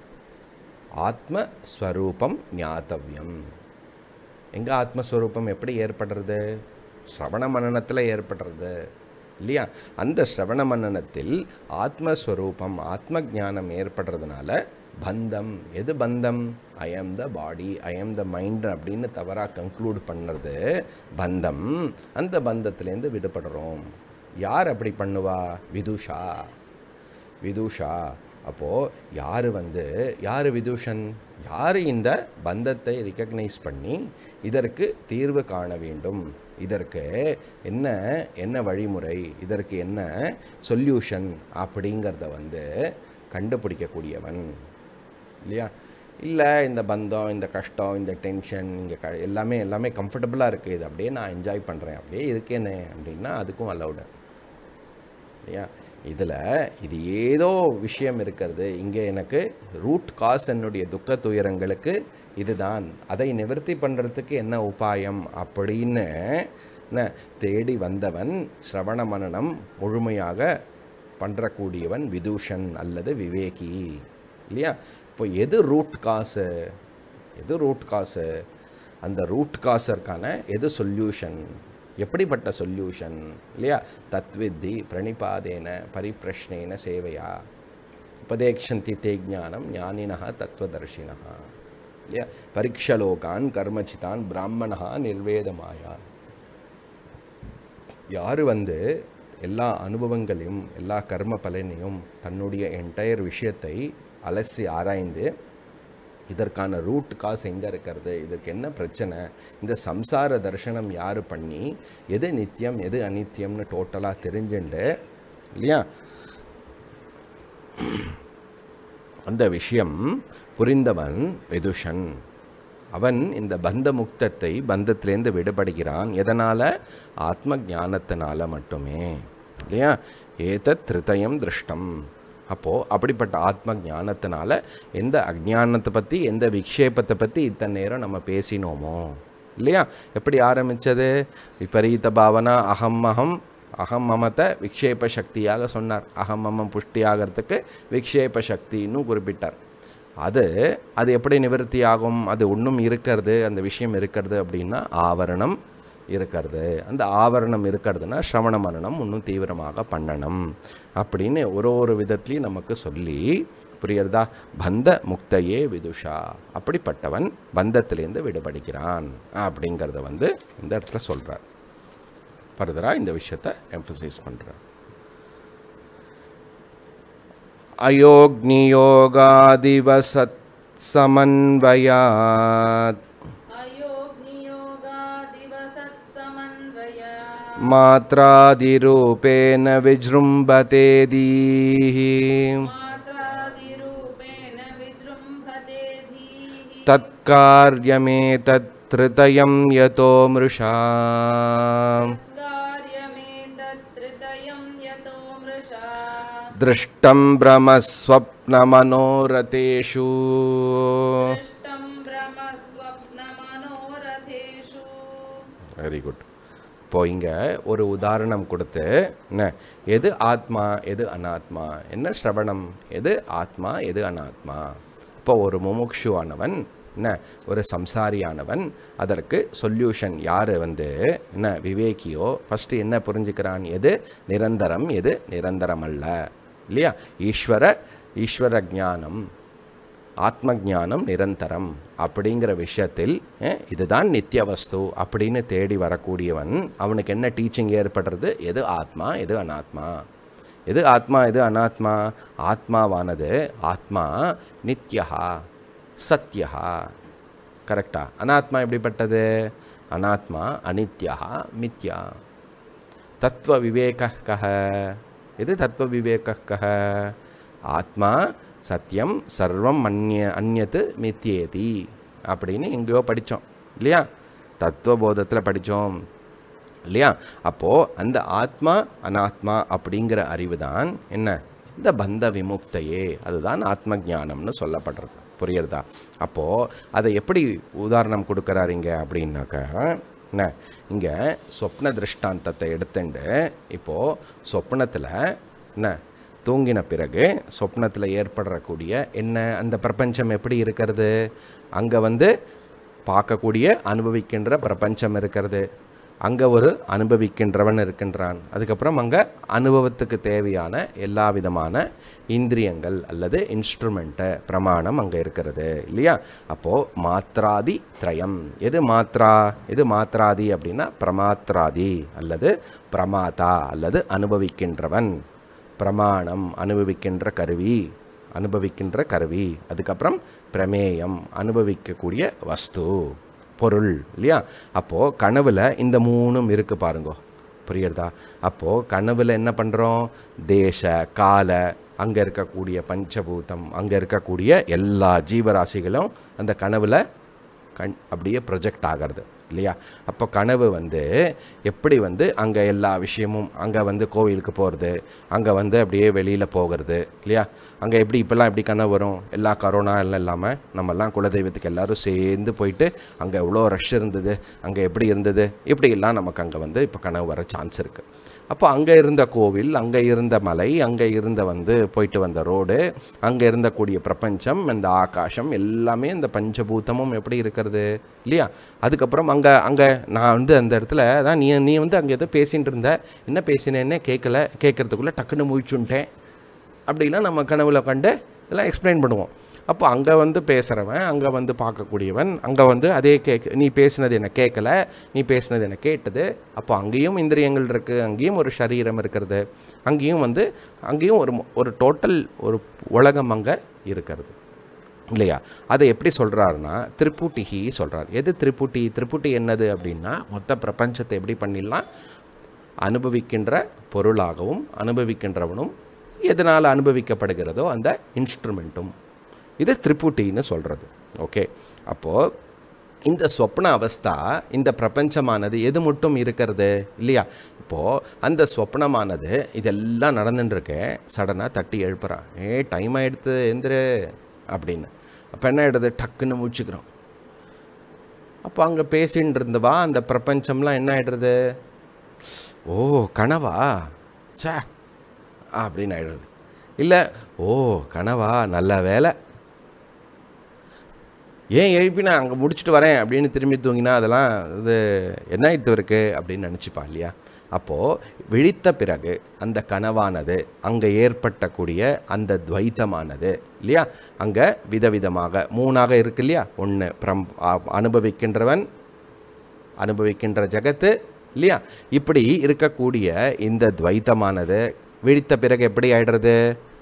ஆத்மஸ்வரூபம் ஞாத்தவ்யம். எங்கே ஆத்மஸ்வரூபம் எப்படி ஏற்படுறது, ஸ்ரவண மனனத்தில் ஏற்படுறது இல்லையா? அந்த ஸ்ரவண மனனத்தில் ஆத்மஸ்வரூபம் ஆத்ம ஜானம் ஏற்படுறதுனால பந்தம். எது பந்தம், ஐ ஆம் த பாடி, ஐ ஆம் த மைண்ட் அப்படின்னு தவறாக கன்க்ளூட் பண்ணுறது பந்தம். அந்த பந்தத்திலேருந்து விடுபடுறோம். யார் அப்படி பண்ணுவா, விதுஷா. விதுஷா அப்போது யார் வந்து யார் விதுஷன், யார் இந்த பந்தத்தை ரெக்கக்னைஸ் பண்ணி இதற்கு தீர்வு காண வேண்டும், இதற்கு என்ன என்ன வழிமுறை, இதற்கு என்ன சொல்யூஷன் அப்படிங்கிறத வந்து கண்டுபிடிக்கக்கூடியவன் இல்லையா. இல்லை இந்த பந்தம், இந்த கஷ்டம், இந்த டென்ஷன், இங்கே க எல்லாமே எல்லாமே கம்ஃபர்டபுளாக இருக்குது, இது அப்படியே நான் என்ஜாய் பண்ணுறேன், அப்படியே இருக்கேனே அப்படின்னா அதுக்கும் அலௌடு இல்லையா. இதில் இது ஏதோ விஷயம் இருக்கிறது, இங்கே எனக்கு ரூட் காஸ் என்னுடைய துக்க துயரங்களுக்கு இதுதான், அதை நிவர்த்தி பண்ணுறதுக்கு என்ன உபாயம் அப்படின்னு தேடி வந்தவன் ஸ்ரவண மனனம் முழுமையாக பண்ணுறக்கூடியவன் விதுஷன் அல்லது விவேகி இல்லையா. இப்போ எது ரூட் காசு, எது ரூட் காசு, அந்த ரூட் காசருக்கான எது சொல்யூஷன், எப்படிப்பட்ட சொல்யூஷன் இல்லையா. தத்வித்தி பிரணிபாதேன பரிப்ரஷ்னேன சேவையா உபதேக்ஷந்தி தே ஞானம் ஞானினா தத்துவதர்ஷினா இல்லையா. பரீட்சலோகான் கர்மச்சிதான் பிராமணா நிர்வேதமாயா. யார் வந்து எல்லா அனுபவங்களையும் எல்லா கர்ம பலனையும் தன்னுடைய என்டையர் விஷயத்தை அலசி ஆராய்ந்து இதற்கான ரூட் காஸ் எங்கே இருக்கிறது, இதுக்கு என்ன பிரச்சனை, இந்த சம்சார தர்சனம் யார் பண்ணி எது நித்தியம் எது அநித்தியம்னு டோட்டலாக தெரிஞ்சுண்டு இல்லையா அந்த விஷயம் புரிந்தவன் விதுஷன். அவன் இந்த பந்த முக்தத்தை பந்தத்திலேருந்து விடுபடுகிறான். எதனால்? ஆத்ம ஞானத்தினால மட்டுமே இல்லையா. ஏதத் திருதயம் திருஷ்டம். அப்போது அப்படிப்பட்ட ஆத்ம ஞானத்தினால எந்த அஜ்ஞானத்தை பற்றி எந்த விக்ஷேபத்தை பற்றி இத்தனை நேரம் நம்ம பேசினோமோ இல்லையா. எப்படி ஆரம்பித்தது? விபரீத பாவனா அகம் அகம் அகம் மமத்தை விக்ஷேப சக்தியாக சொன்னார். அகம் மமம் புஷ்டி ஆகிறதுக்கு விக்ஷேப சக்தின்னு குறிப்பிட்டார். அது அது எப்படி நிவர்த்தி ஆகும்? அது ஒன்றும் இருக்கிறது, அந்த விஷயம் இருக்கிறது அப்படின்னா ஆவரணம் இருக்கிறது. அந்த ஆவரணம் இருக்கிறதுனா ஸ்ரவண மனனம் இன்னும் தீவிரமாக பண்ணணும் அப்படின்னு ஒரு ஒரு விதத்துலையும் நமக்கு சொல்லி புரியுறதா. பந்த முக்தையே விதுஷா, அப்படிப்பட்டவன் பந்தத்திலேருந்து விடுபடுகிறான் அப்படிங்கிறத வந்து இந்த இடத்துல சொல்கிறார். ஃபர்தராக இந்த விஷயத்தை எம்ஃபசைஸ் பண்ணுறார். அயோக்னியோகாதிவசத் சமன்வயாத் மாத்ராதிரூபேன விஜ்ரும்பதே தீஹி தத்கார்யமேதத் த்ருதயம் யதோ மிருஷா திருஷ்டம் பிரமஸ்வப்னமனோரதேஷு. Very good. இப்போ இங்கே ஒரு உதாரணம் கொடுத்து என்ன, எது ஆத்மா எது அனாத்மா, என்ன ஸ்ரவணம், எது ஆத்மா எது அனாத்மா. இப்போ ஒரு முமுக்ஷுவானவன் என்ன, ஒரு சம்சாரியானவன், அதற்கு சொல்யூஷன் யார் வந்து என்ன விவேகியோ ஃபஸ்ட்டு என்ன புரிஞ்சுக்கிறான், எது நிரந்தரம் எது நிரந்தரம் அல்ல இல்லையா. ஈஸ்வர ஈஸ்வர ஞானம் ஆத்ம ஞானம் நிரந்தரம் அப்படிங்கிற விஷயத்தில் இதுதான் நித்திய வஸ்து அப்படின்னு தேடி வரக்கூடியவன் அவனுக்கு என்ன டீச்சிங் ஏற்படுறது, எது ஆத்மா எது அனாத்மா. எது ஆத்மா எது அனாத்மா? ஆத்மாவானது ஆத்மா நித்யா சத்யா, கரெக்டா. அனாத்மா எப்படிப்பட்டது? அனாத்மா அனித்யா மித்யா. தத்துவ விவேக கஹ, எது தத்துவ விவேக கஹ? ஆத்மா சத்தியம் சர்வம் அந்நிய அந்நியத்து மித்தியேதி அப்படின்னு எங்கேயோ படித்தோம் இல்லையா, தத்துவபோதத்தில் படித்தோம் இல்லையா. அப்போது அந்த ஆத்மா அனாத்மா அப்படிங்கிற அறிவு தான் என்ன, இந்த பந்த விமுக்தையே, அதுதான் ஆத்ம ஞானம்னு சொல்லப்படுறது. புரியுறதா? அப்போது அதை எப்படி உதாரணம் கொடுக்குறாரு இங்கே அப்படின்னாக்கா என்ன, இங்கே சொப்ன திருஷ்டாந்தத்தை எடுத்துட்டு இப்போது சொப்னத்தில் என்ன தூங்கின பிறகு சொப்னத்தில் ஏற்படக்கூடிய என்ன அந்த பிரபஞ்சம் எப்படி இருக்கிறது, அங்கே வந்து பார்க்கக்கூடிய அனுபவிக்கின்ற பிரபஞ்சம் இருக்கிறது, அங்கே ஒரு அனுபவிக்கின்றவன் இருக்கின்றான், அதுக்கப்புறம் அங்கே அனுபவத்துக்கு தேவையான எல்லா விதமான இந்திரியங்கள் அல்லது இன்ஸ்ட்ருமெண்ட்டு பிரமாணம் அங்கே இருக்கிறது இல்லையா. அப்போது மாத்ராதி திரயம், எது மாத்ரா எது மாத்ராதி அப்படின்னா பிரமாத்ராதி அல்லது பிரமாதா அல்லது அனுபவிக்கின்றவன், பிரமாணம் அனுபவிக்கின்ற கருவி அனுபவிக்கின்ற கருவி, அதுக்கப்புறம் பிரமேயம் அனுபவிக்கக்கூடிய வஸ்து பொருள் இல்லையா. அப்போது கனவில் இந்த மூணும் இருக்குது பாருங்கோ, புரியுறதா. அப்போது கனவில் என்ன பண்ணுறோம், தேச கால, அங்கே இருக்கக்கூடிய பஞ்சபூதம், அங்கே இருக்கக்கூடிய எல்லா ஜீவராசிகளும் அந்த கனவில் கண் அப்படியே ப்ரொஜெக்ட் ஆகிறது இல்லையா. அப்போ கனவு வந்து எப்படி வந்து அங்கே எல்லா விஷயமும், அங்கே வந்து கோவிலுக்கு போகிறது, அங்கே வந்து அப்படியே வெளியில் போகிறது இல்லையா. அங்கே எப்படி இப்போல்லாம் எப்படி கனவு வரும், எல்லா கரோனா எல்லாம் இல்லாமல் நம்மெல்லாம் குலதெய்வத்துக்கு எல்லோரும் சேர்ந்து போயிட்டு அங்கே எவ்வளோ ரஷ் இருந்தது, அங்கே எப்படி இருந்தது, இப்படியெல்லாம் நமக்கு அங்கே வந்து இப்போ கனவு வர சான்ஸ் இருக்குது. அப்போ அங்கே இருந்த கோவில், அங்கே இருந்த மலை, அங்கே இருந்த வந்து போயிட்டு வந்த ரோடு, அங்கே இருந்தக்கூடிய பிரபஞ்சம், இந்த ஆகாசம் எல்லாமே இந்த பஞ்சபூதமும் எப்படி இருக்கிறது இல்லையா. அதுக்கப்புறம் அங்கே அங்கே நான் வந்து அந்த இடத்துல தான் நீ நீ வந்து அங்கே எதோ பேசிகிட்டு இருந்த, என்ன பேசினேன்னே கேட்கல, கேட்குறதுக்குள்ளே டக்குன்னு முழிச்சுன்ட்டேன் அப்படிலாம் நம்ம கனவுல கண்டு இதெல்லாம் எக்ஸ்பிளைன் பண்ணுவோம். அப்போ அங்கே வந்து பேசுகிறவன், அங்கே வந்து பார்க்கக்கூடியவன், அங்கே வந்து அதே கேட்க, நீ பேசினது என்ன கேட்கல, நீ பேசினது என்ன கேட்டது. அப்போ அங்கேயும் இந்திரியங்கள் இருக்குது, அங்கேயும் ஒரு சரீரம் இருக்கிறது, அங்கேயும் வந்து அங்கேயும் ஒரு ஒரு டோட்டல் ஒரு உலகம் அங்கே இருக்கிறது இல்லையா. அதை எப்படி சொல்கிறாருன்னா திரிபுட்டிஹி சொல்கிறார். எது திரிபுட்டி, திரிபுட்டி என்னது அப்படின்னா மொத்த பிரபஞ்சத்தை எப்படி பண்ணிடலாம், அனுபவிக்கின்ற பொருளாகவும் அனுபவிக்கின்றவனும் எதனால் அனுபவிக்கப்படுகிறதோ அந்த இன்ஸ்ட்ருமெண்ட்டும், இது திரிபுட்டின்னு சொல்கிறது. ஓகே, அப்போது இந்த சொப்ன அவஸ்தா, இந்த பிரபஞ்சமானது எது மட்டும் இருக்கிறது இல்லையா. இப்போது அந்த சொப்னமானது இதெல்லாம் நடந்துட்டுருக்கேன், சடனாக தட்டி எழுப்புறான், ஏ டைம் ஆகிடுது எந்திரு அப்படின்னு. அப்போ என்ன ஆகிடுது, டக்குன்னு முடிச்சுக்கிறோம். அப்போ அங்கே பேசின்னு இருந்தவா அந்த பிரபஞ்சம்லாம் என்ன ஆகிடுறது, ஓ கனவா சே அப்படின்னு ஆகிடுறது. இல்லை ஓ கனவா நல்ல வேலை, ஏன் எழுப்பினா அங்கே முடிச்சுட்டு வரேன் அப்படின்னு திரும்பி தூங்கினா அதெல்லாம் இது என்ன ஆகிட்டு இருக்குது அப்படின்னு நினச்சிப்பா இல்லையா. அப்போது விழித்த பிறகு அந்த கனவானது, அங்கே ஏற்பட்டக்கூடிய அந்த துவைத்தமானது இல்லையா, அங்கே விதவிதமாக மூணாக இருக்கு இல்லையா. ஒன்று பிரம் அனுபவிக்கின்றவன், அனுபவிக்கின்ற ஜகத்து இல்லையா. இப்படி இருக்கக்கூடிய இந்த துவைத்தமானது விழித்த பிறகு எப்படி ஆயிடுறது,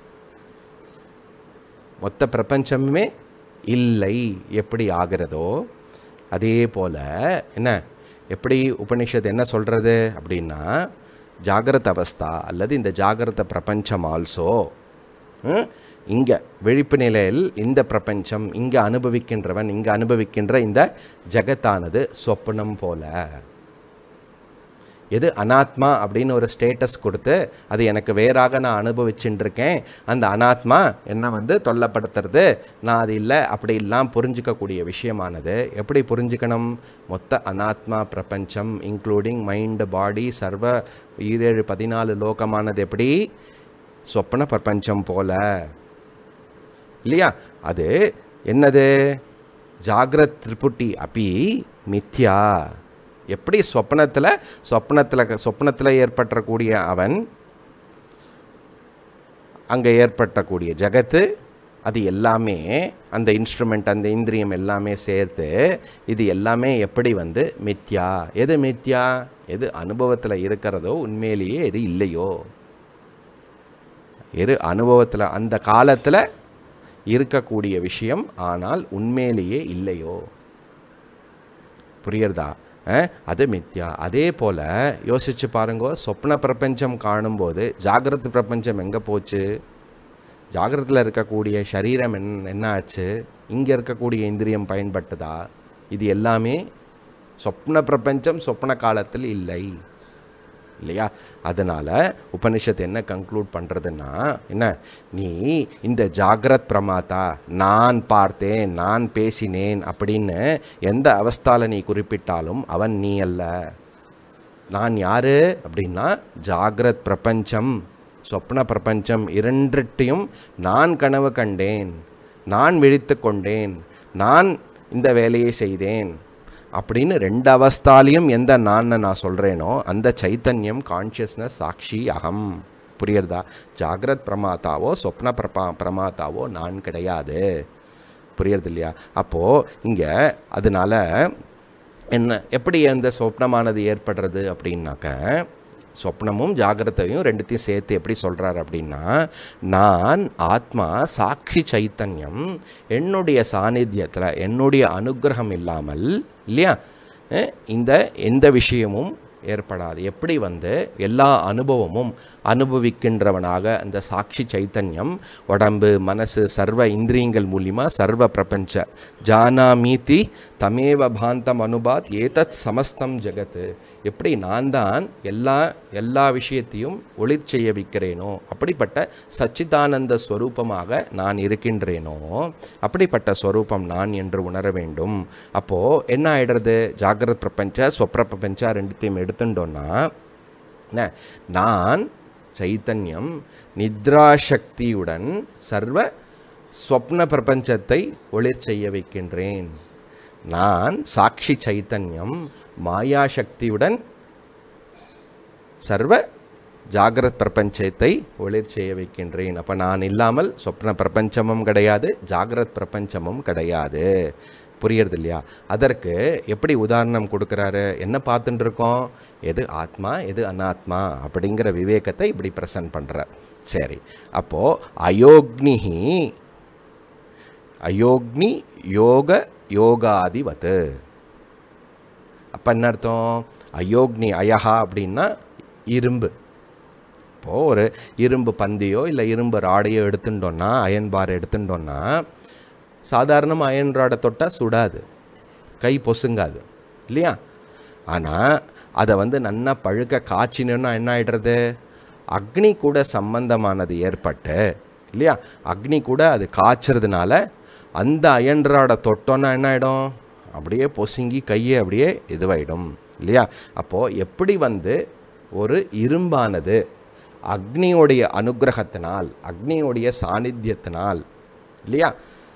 மொத்த பிரபஞ்சமே இல்லை எப்படி ஆகிறதோ அதே போல் என்ன, எப்படி உபனிஷத் என்ன சொல்கிறது அப்படின்னா ஜாகிரத அவஸ்தா அல்லது இந்த ஜாகிரத பிரபஞ்சம் ஆல்சோ, இங்கே விழிப்பு நிலையில் இந்த பிரபஞ்சம், இங்கே அனுபவிக்கின்றவன், இங்கே அனுபவிக்கின்ற இந்த ஜகத்தானது சொப்பனம் போல. எது அனாத்மா அப்படின்னு ஒரு ஸ்டேட்டஸ் கொடுத்து அது எனக்கு வேறாக நான் அனுபவிச்சுட்டு இருக்கேன், அந்த அனாத்மா என்ன வந்து தொல்லைப்படுத்துறது, நான் அது இல்லை அப்படிலாம் புரிஞ்சிக்கக்கூடிய விஷயமானது எப்படி புரிஞ்சுக்கணும், மொத்த அனாத்மா பிரபஞ்சம் இன்க்ளூடிங் மைண்டு பாடி சர்வ ஈரேழு பதினாலு லோகமானது எப்படி சொப்பன பிரபஞ்சம் போல இல்லையா. அது என்னது, ஜாகிரத் திரிபுட்டி அப்பி மித்யா. எப்படி சொப்னத்தில் சொப்னத்தில் சொப்னத்தில் ஏற்பட்டக்கூடிய அவன், அங்கே ஏற்பட்டக்கூடிய ஜகத்து, அது எல்லாமே அந்த இன்ஸ்ட்ருமெண்ட், அந்த இந்திரியம் எல்லாமே சேர்த்து இது எல்லாமே எப்படி வந்து மித்யா. எது மித்யா, எது அனுபவத்தில் இருக்கிறதோ உண்மையிலேயே எது இல்லையோ, எது அனுபவத்தில் அந்த காலத்தில் இருக்கக்கூடிய விஷயம் ஆனால் உண்மையிலேயே இல்லையோ, புரியுறதா, அது மித்யா. அதே போல் யோசிச்சு பாருங்கோ, சொப்ன பிரபஞ்சம் காணும்போது ஜாகிரத பிரபஞ்சம் எங்கே போச்சு, ஜாகிரத்தில் இருக்கக்கூடிய சரீரம் என் என்ன ஆச்சு, இங்கே இருக்கக்கூடிய இந்திரியம் பயன்பட்டதா, இது எல்லாமே சொப்ன பிரபஞ்சம் சொப்ன காலத்தில் இல்லை இல்லையா. அதனால் உபனிஷத்து என்ன கன்க்ளூட் பண்ணுறதுன்னா என்ன, நீ இந்த ஜாகிரத் பிரமாதா, நான் பார்த்தேன், நான் பேசினேன் அப்படின்னு எந்த அவஸ்தாவில் நீ குறிப்பிட்டாலும் அவன் நீ அல்ல. நான் யார் அப்படின்னா ஜாகிரத் பிரபஞ்சம் சொப்ன பிரபஞ்சம் இரண்டிட்டையும் நான் கனவு கண்டேன், நான் விழித்து கொண்டேன், நான் இந்த வேலையை செய்தேன் அப்படின்னு ரெண்டு அவஸ்தாலையும் எந்த நான் நான் சொல்கிறேனோ அந்த சைத்தன்யம் கான்ஷியஸ்னஸ் சாட்சி அகம். புரியுறதா, ஜாகிரத் பிரமாதாவோ சொப்ன பிரபா பிரமாதாவோ நான் கிடையாது. புரியுறது இல்லையா. அப்போது இங்கே அதனால் என்ன, எப்படி அந்த சொப்னமானது ஏற்படுறது அப்படின்னாக்க, சொப்னமும் ஜாகிரதையும் ரெண்டுத்தையும் சேர்த்து எப்படி சொல்கிறார் அப்படின்னா, நான் ஆத்மா சாட்சி சைத்தன்யம், என்னுடைய சாநித்தியத்தில் என்னுடைய அனுகிரகம் இல்லாமல் இல்லையா இந்த எந்த விஷயமும் ஏற்படாது. எப்படி வந்து எல்லா அனுபவமும் அனுபவிக்கின்றவனாக அந்த சாட்சி சைத்தன்யம் உடம்பு மனசு சர்வ இந்திரியங்கள் மூலியமாக சர்வ பிரபஞ்ச ஜானாமீதி தமேவ பாந்தம் அனுபாத் ஏதத் சமஸ்தம் ஜெகத்து, எப்படி நான் தான் எல்லா எல்லா விஷயத்தையும் ஒளிர் செய்ய வைக்கிறேனோ அப்படிப்பட்ட சச்சிதானந்த ஸ்வரூபமாக நான் இருக்கின்றேனோ அப்படிப்பட்ட ஸ்வரூபம் நான் என்று உணர வேண்டும். அப்போது என்ன ஆகிடுறது, ஜாகிரத் பிரபஞ்ச ஸ்வப்ர பிரபஞ்ச ரெண்டுத்தையும் எடுத்துட்டோன்னா நான் சைத்தன்யம் நித்ராசக்தியுடன் சர்வ ஸ்வப்ன பிரபஞ்சத்தை ஒளிர் செய்ய வைக்கின்றேன். நான் சாட்சி சைத்தன்யம் மாயாசக்தியுடன் சர்வ ஜாகிரத் பிரபஞ்சத்தை ஒளிர் செய்ய வைக்கின்றேன். அப்போ நான் இல்லாமல் சொப்ன பிரபஞ்சமும் கிடையாது, ஜாகிரத் பிரபஞ்சமும் கிடையாது. புரியுறது இல்லையா? அதற்கு எப்படி உதாரணம் கொடுக்குறாரு, என்ன பார்த்துட்டு இருக்கோம், எது ஆத்மா எது அனாத்மா அப்படிங்கிற விவேகத்தை இப்படி ப்ரெசன்ட் பண்ணுறார். சரி, அப்போது அயோக்னிஹி அயோக்னி யோக யோகாதிவத்து. அப்போ என்ன அர்த்தம், அயோக்னி அயஹா அப்படின்னா இரும்பு. இப்போது ஒரு இரும்பு பந்தியோ இல்லை இரும்பு ராடையோ எடுத்துட்டோன்னா, அயன் பார் எடுத்துட்டோன்னா, சாதாரணமாக அயன் ராடை தொட்டால் சுடாது, கை பொசுங்காது இல்லையா? ஆனால் அதை வந்து நன்னா பழுக்க காய்ச்சினா என்ன ஆகிடுறது, அக்னி கூட சம்பந்தமானது ஏற்பட்டு இல்லையா, அக்னி கூட அது காய்ச்சறதுனால அந்த அயன் ராடை தொட்டோன்னா என்ன ஆகிடும், அப்படியே பொசுங்கி கையை அப்படியே இதுவாயிடும் இல்லையா? அப்போது எப்படி வந்து ஒரு இரும்பானது அக்னியோடைய அனுகிரகத்தினால் அக்னியோடைய சாநித்தியத்தினால் இல்லையா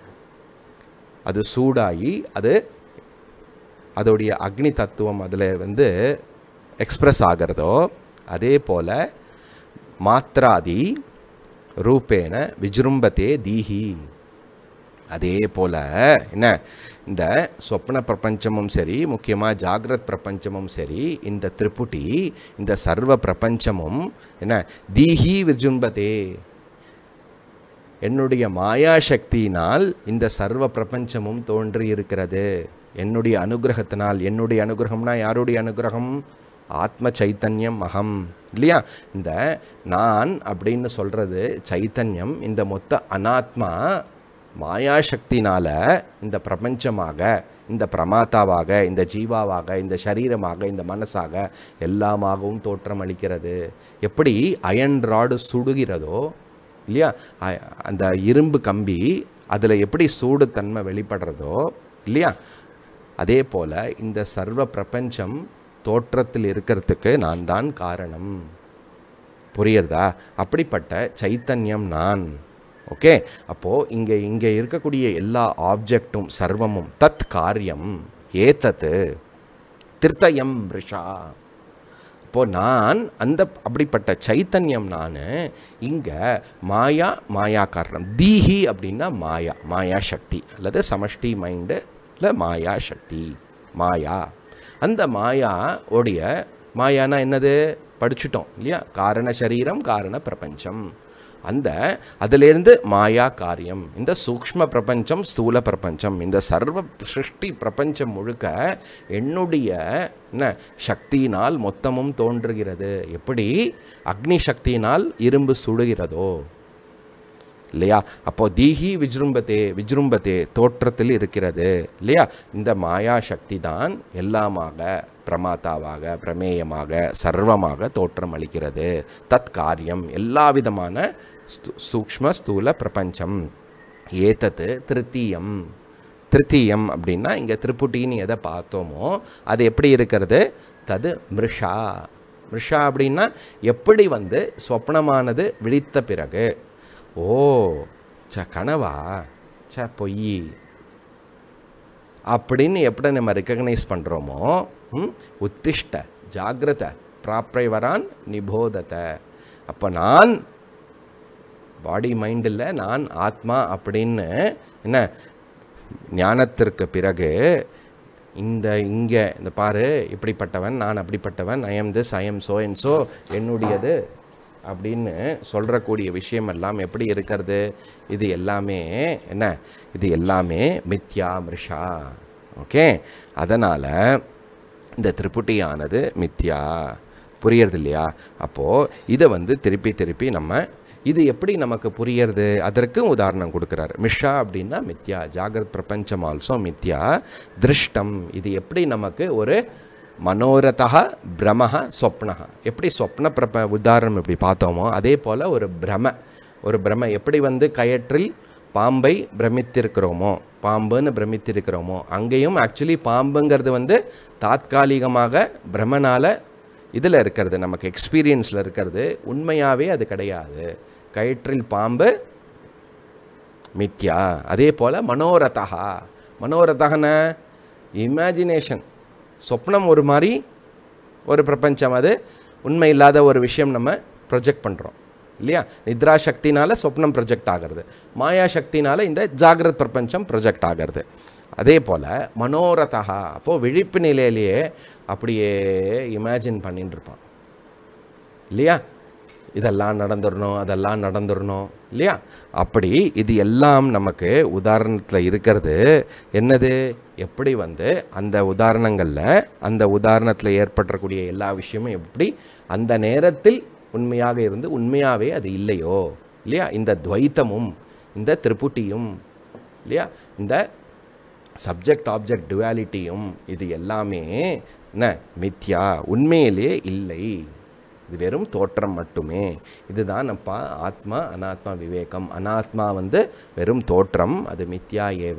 அது சூடாகி அது அதோடைய அக்னி தத்துவம் அதில் வந்து எக்ஸ்பிரஸ் ஆகிறதோ, அதே போல் மாத்ராதி ரூபேன விஜృంభతే தீஹி. அதே போல் என்ன, இந்த சொப்ன பிரபஞ்சமும் சரி, முக்கியமாக ஜாகிரத் பிரபஞ்சமும் சரி, இந்த திரிபுட்டி இந்த சர்வ பிரபஞ்சமும் என்ன தீஹி விஜృంభతే, என்னுடைய மாயா சக்தியினால் இந்த சர்வ பிரபஞ்சமும் தோன்றி இருக்கிறது. என்னுடைய அனுகிரகத்தினால், என்னுடைய அனுகிரகம்னா யாருடைய அனுகிரகம், ஆத்ம சைத்தன்யம் அகம் இல்லையா? இந்த நான் அப்படின்னு சொல்கிறது சைத்தன்யம், இந்த மொத்த அனாத்மா மாயாசக்தினால் இந்த பிரபஞ்சமாக, இந்த பிரமாத்தாவாக, இந்த ஜீவாவாக, இந்த சரீரமாக, இந்த மனசாக எல்லாமாகவும் தோற்றம் அளிக்கிறது. எப்படி அயன் ராடு சுடுகிறதோ இல்லையா, அந்த இரும்பு கம்பி அதில் எப்படி சூடு தன்மை வெளிப்படுறதோ இல்லையா, அதே போல் இந்த சர்வ பிரபஞ்சம் தோற்றத்தில் இருக்கிறதுக்கு நான் தான் காரணம். புரியுறதா? அப்படிப்பட்ட சைத்தன்யம் நான். ஓகே, அப்போது இங்கே இங்கே இருக்கக்கூடிய எல்லா ஆப்ஜெக்டும் சர்வமும் தத் காரியம் ஏதத்து திருத்தயம் ரிஷா. இப்போது நான் அந்த அப்படிப்பட்ட சைத்தன்யம் நான். இங்கே மாயா மாயா காரணம், தீஹி அப்படின்னா மாயா மாயா சக்தி அல்லது சமஷ்டி மைண்டு இல்லை மாயா சக்தி மாயா. அந்த மாயா உடைய மாயானா என்னது படிச்சுட்டோம் இல்லையா, காரண சரீரம் காரண பிரபஞ்சம். அந்த அதிலேருந்து மாயா காரியம், இந்த சூக்ஷ்ம பிரபஞ்சம் ஸ்தூல பிரபஞ்சம், இந்த சர்வ சிருஷ்டி பிரபஞ்சம் முழுக்க என்னுடைய என்ன சக்தியினால் மொத்தமும் தோன்றுகிறது. எப்படி அக்னி சக்தியினால் இரும்பு சுடுகிறதோ இல்லையா, அப்போது தீஹி விஜృంభతే விஜృంభతే தோற்றத்தில் இருக்கிறது இல்லையா. இந்த மாயா சக்தி தான் எல்லாமாக பிரமாத்தாவாக பிரமேயமாக சர்வமாக தோற்றம் அளிக்கிறது. தத் காரியம் எல்லா விதமான சூக்ஷ்ம ஸ்தூல பிரபஞ்சம். ஏதத்து திருத்தீயம். திருத்தீயம் அப்படின்னா இங்கே திரிபுட்டின்னு எதை பார்த்தோமோ அது எப்படி இருக்கிறது, தது மிருஷா. மிருஷா அப்படின்னா எப்படி வந்து ஸ்வப்னமானது விழித்த பிறகு, ஓ ச கனவா ச பொய் அப்படின்னு எப்படி நம்ம ரெக்கக்னைஸ் பண்ணுறோமோ, உத்திஷ்ட ஜாகிரத பிராப்ரை வரான் நிபோதத. அப்போ நான் பாடி மைண்டில் நான் ஆத்மா அப்படின்னு என்ன ஞானத்திற்கு பிறகு இந்த இங்கே இந்த பாரு இப்படிப்பட்டவன், நான் அப்படிப்பட்டவன், I am this, I am so and so, என்னுடையது அப்படின்னு சொல்கிறக்கூடிய விஷயமெல்லாம் எப்படி இருக்கிறது? இது எல்லாமே என்ன? இது எல்லாமே மித்யா மிருஷா. ஓகே, அதனால் இந்த திரிபுட்டியானது மித்யா. புரியறது இல்லையா? அப்போது இதை வந்து திருப்பி திருப்பி நம்ம இது எப்படி நமக்கு புரியறது? அதற்கு உதாரணம் கொடுக்குறாரு. மிஷா அப்படின்னா மித்யா, ஜாகிரத் பிரபஞ்சம் ஆல்சோ மித்யா. திருஷ்டம், இது எப்படி நமக்கு ஒரு மனோரதா பிரமஹ சொப்னஹ, எப்படி சொப்ன பிரப உதாரணம் எப்படி பார்த்தோமோ அதே போல் ஒரு பிரம, ஒரு பிரம எப்படி வந்து கயற்றில் பாம்பை பிரமித்திருக்கிறோமோ, பாம்புன்னு பிரமித்திருக்கிறோமோ, அங்கேயும் ஆக்சுவலி பாம்புங்கிறது வந்து தாத்காலிகமாக பிரமனால் இதில் இருக்கிறது, நமக்கு எக்ஸ்பீரியன்ஸில் இருக்கிறது, உண்மையாகவே அது கிடையாது. கயிற்றில் பாம்பு மித்யா. அதே போல் மனோரதா, மனோரதகன இமேஜினேஷன், சொப்னம் ஒரு மாதிரி ஒரு பிரபஞ்சம், அது உண்மை இல்லாத ஒரு விஷயம் நம்ம ப்ரொஜெக்ட் பண்ணுறோம் இல்லையா? நித்ரா சக்தினால் சொப்னம் ப்ரொஜெக்ட் ஆகிறது, மாயா சக்தினால் இந்த ஜாகிரத் பிரபஞ்சம் ப்ரொஜெக்ட் ஆகிறது. அதே போல் மனோரதா, அப்போது விழிப்பு நிலையிலேயே அப்படியே இமேஜின் பண்ணின்னு இருப்பான் இல்லையா? இதெல்லாம் நடந்துடணும், அதெல்லாம் நடந்துடணும் இல்லையா? அப்படி இது எல்லாம் நமக்கு உதாரணத்தில் இருக்கிறது என்னது? எப்படி வந்து அந்த உதாரணங்களில் அந்த உதாரணத்தில் ஏற்படக்கூடிய எல்லா விஷயமும் எப்படி அந்த நேரத்தில் உண்மையாக இருந்து உண்மையாகவே அது இல்லையோ இல்லையா? இந்த துவைத்தமும் இந்த திரிபுட்டியும் இல்லையா, இந்த சப்ஜெக்ட் ஆப்ஜெக்ட் டுவாலிட்டியும் இது எல்லாமே என்ன? மித்யா, உண்மையிலே இல்லை, இது வெறும் தோற்றம் மட்டுமே. இதுதான் அப்பா ஆத்மா அனாத்மா விவேகம். அனாத்மா வந்து வெறும் தோற்றம், அது மித்யா ஏவ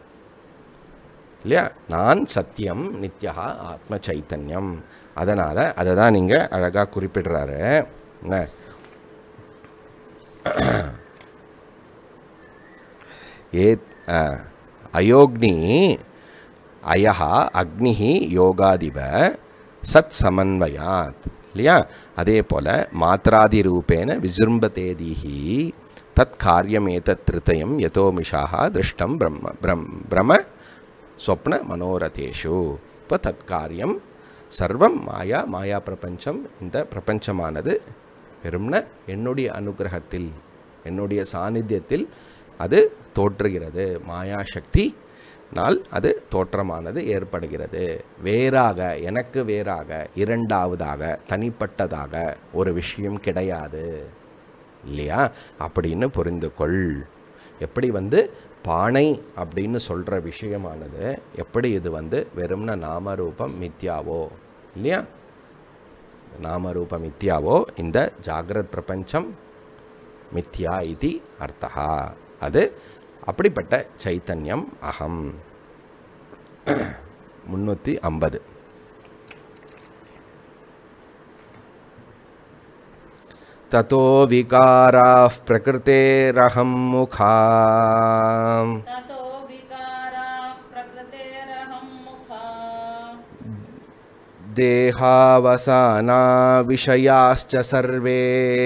இல்லையா? நான் சத்தியம் நித்யா ஆத்ம சைத்தன்யம். அதனால் அதை தான் நீங்கள் அழகாக குறிப்பிடுறாரு. என்ன ஏ அயோக்னி அயஹா அக்னிஹி யோகாதிப சத் சமன்வயாத் இல்லையா? அதே போல் மாத்திராதி ரூபேன விஜృంభதேதிஹி தத் காரியமேதத் திருத்தயம் யதோமிஷாக திருஷ்டம் பிரம்ம பிரம் பிரம ஸ்வப்ன மனோரதேஷு. இப்போ தத் காரியம் சர்வம் மாயா, மாயா பிரபஞ்சம், இந்த பிரபஞ்சமானது வெறும்ன என்னுடைய அனுகிரகத்தில் என்னுடைய சாநித்தியத்தில் அது தோற்றுகிறது. மாயா சக்தி நாள் அது தோற்றமானது ஏற்படுகிறது. வேறாக, எனக்கு வேறாக, இரண்டாவதாக, தனிப்பட்டதாக ஒரு விஷயம் கிடையாது இல்லையா? அப்படின்னு புரிந்து கொள். எப்படி வந்து பானை அப்படின்னு சொல்கிற விஷயமானது எப்படி இது வந்து வெறும்ன நாமரூபம் மித்யாவோ இல்லையா? நாமரூப மித்யாவோ, இந்த ஜாகிரத் பிரபஞ்சம் மித்யா இது அர்த்தா. அது அப்படிப்பட்ட சைத்தன்யம் அகம். முன்னூற்றி ஐம்பது. ததோ விகாராः பிரகிருதேரஹம் முகா தேஹாவசானா விஷயாஸ்ச சர்வே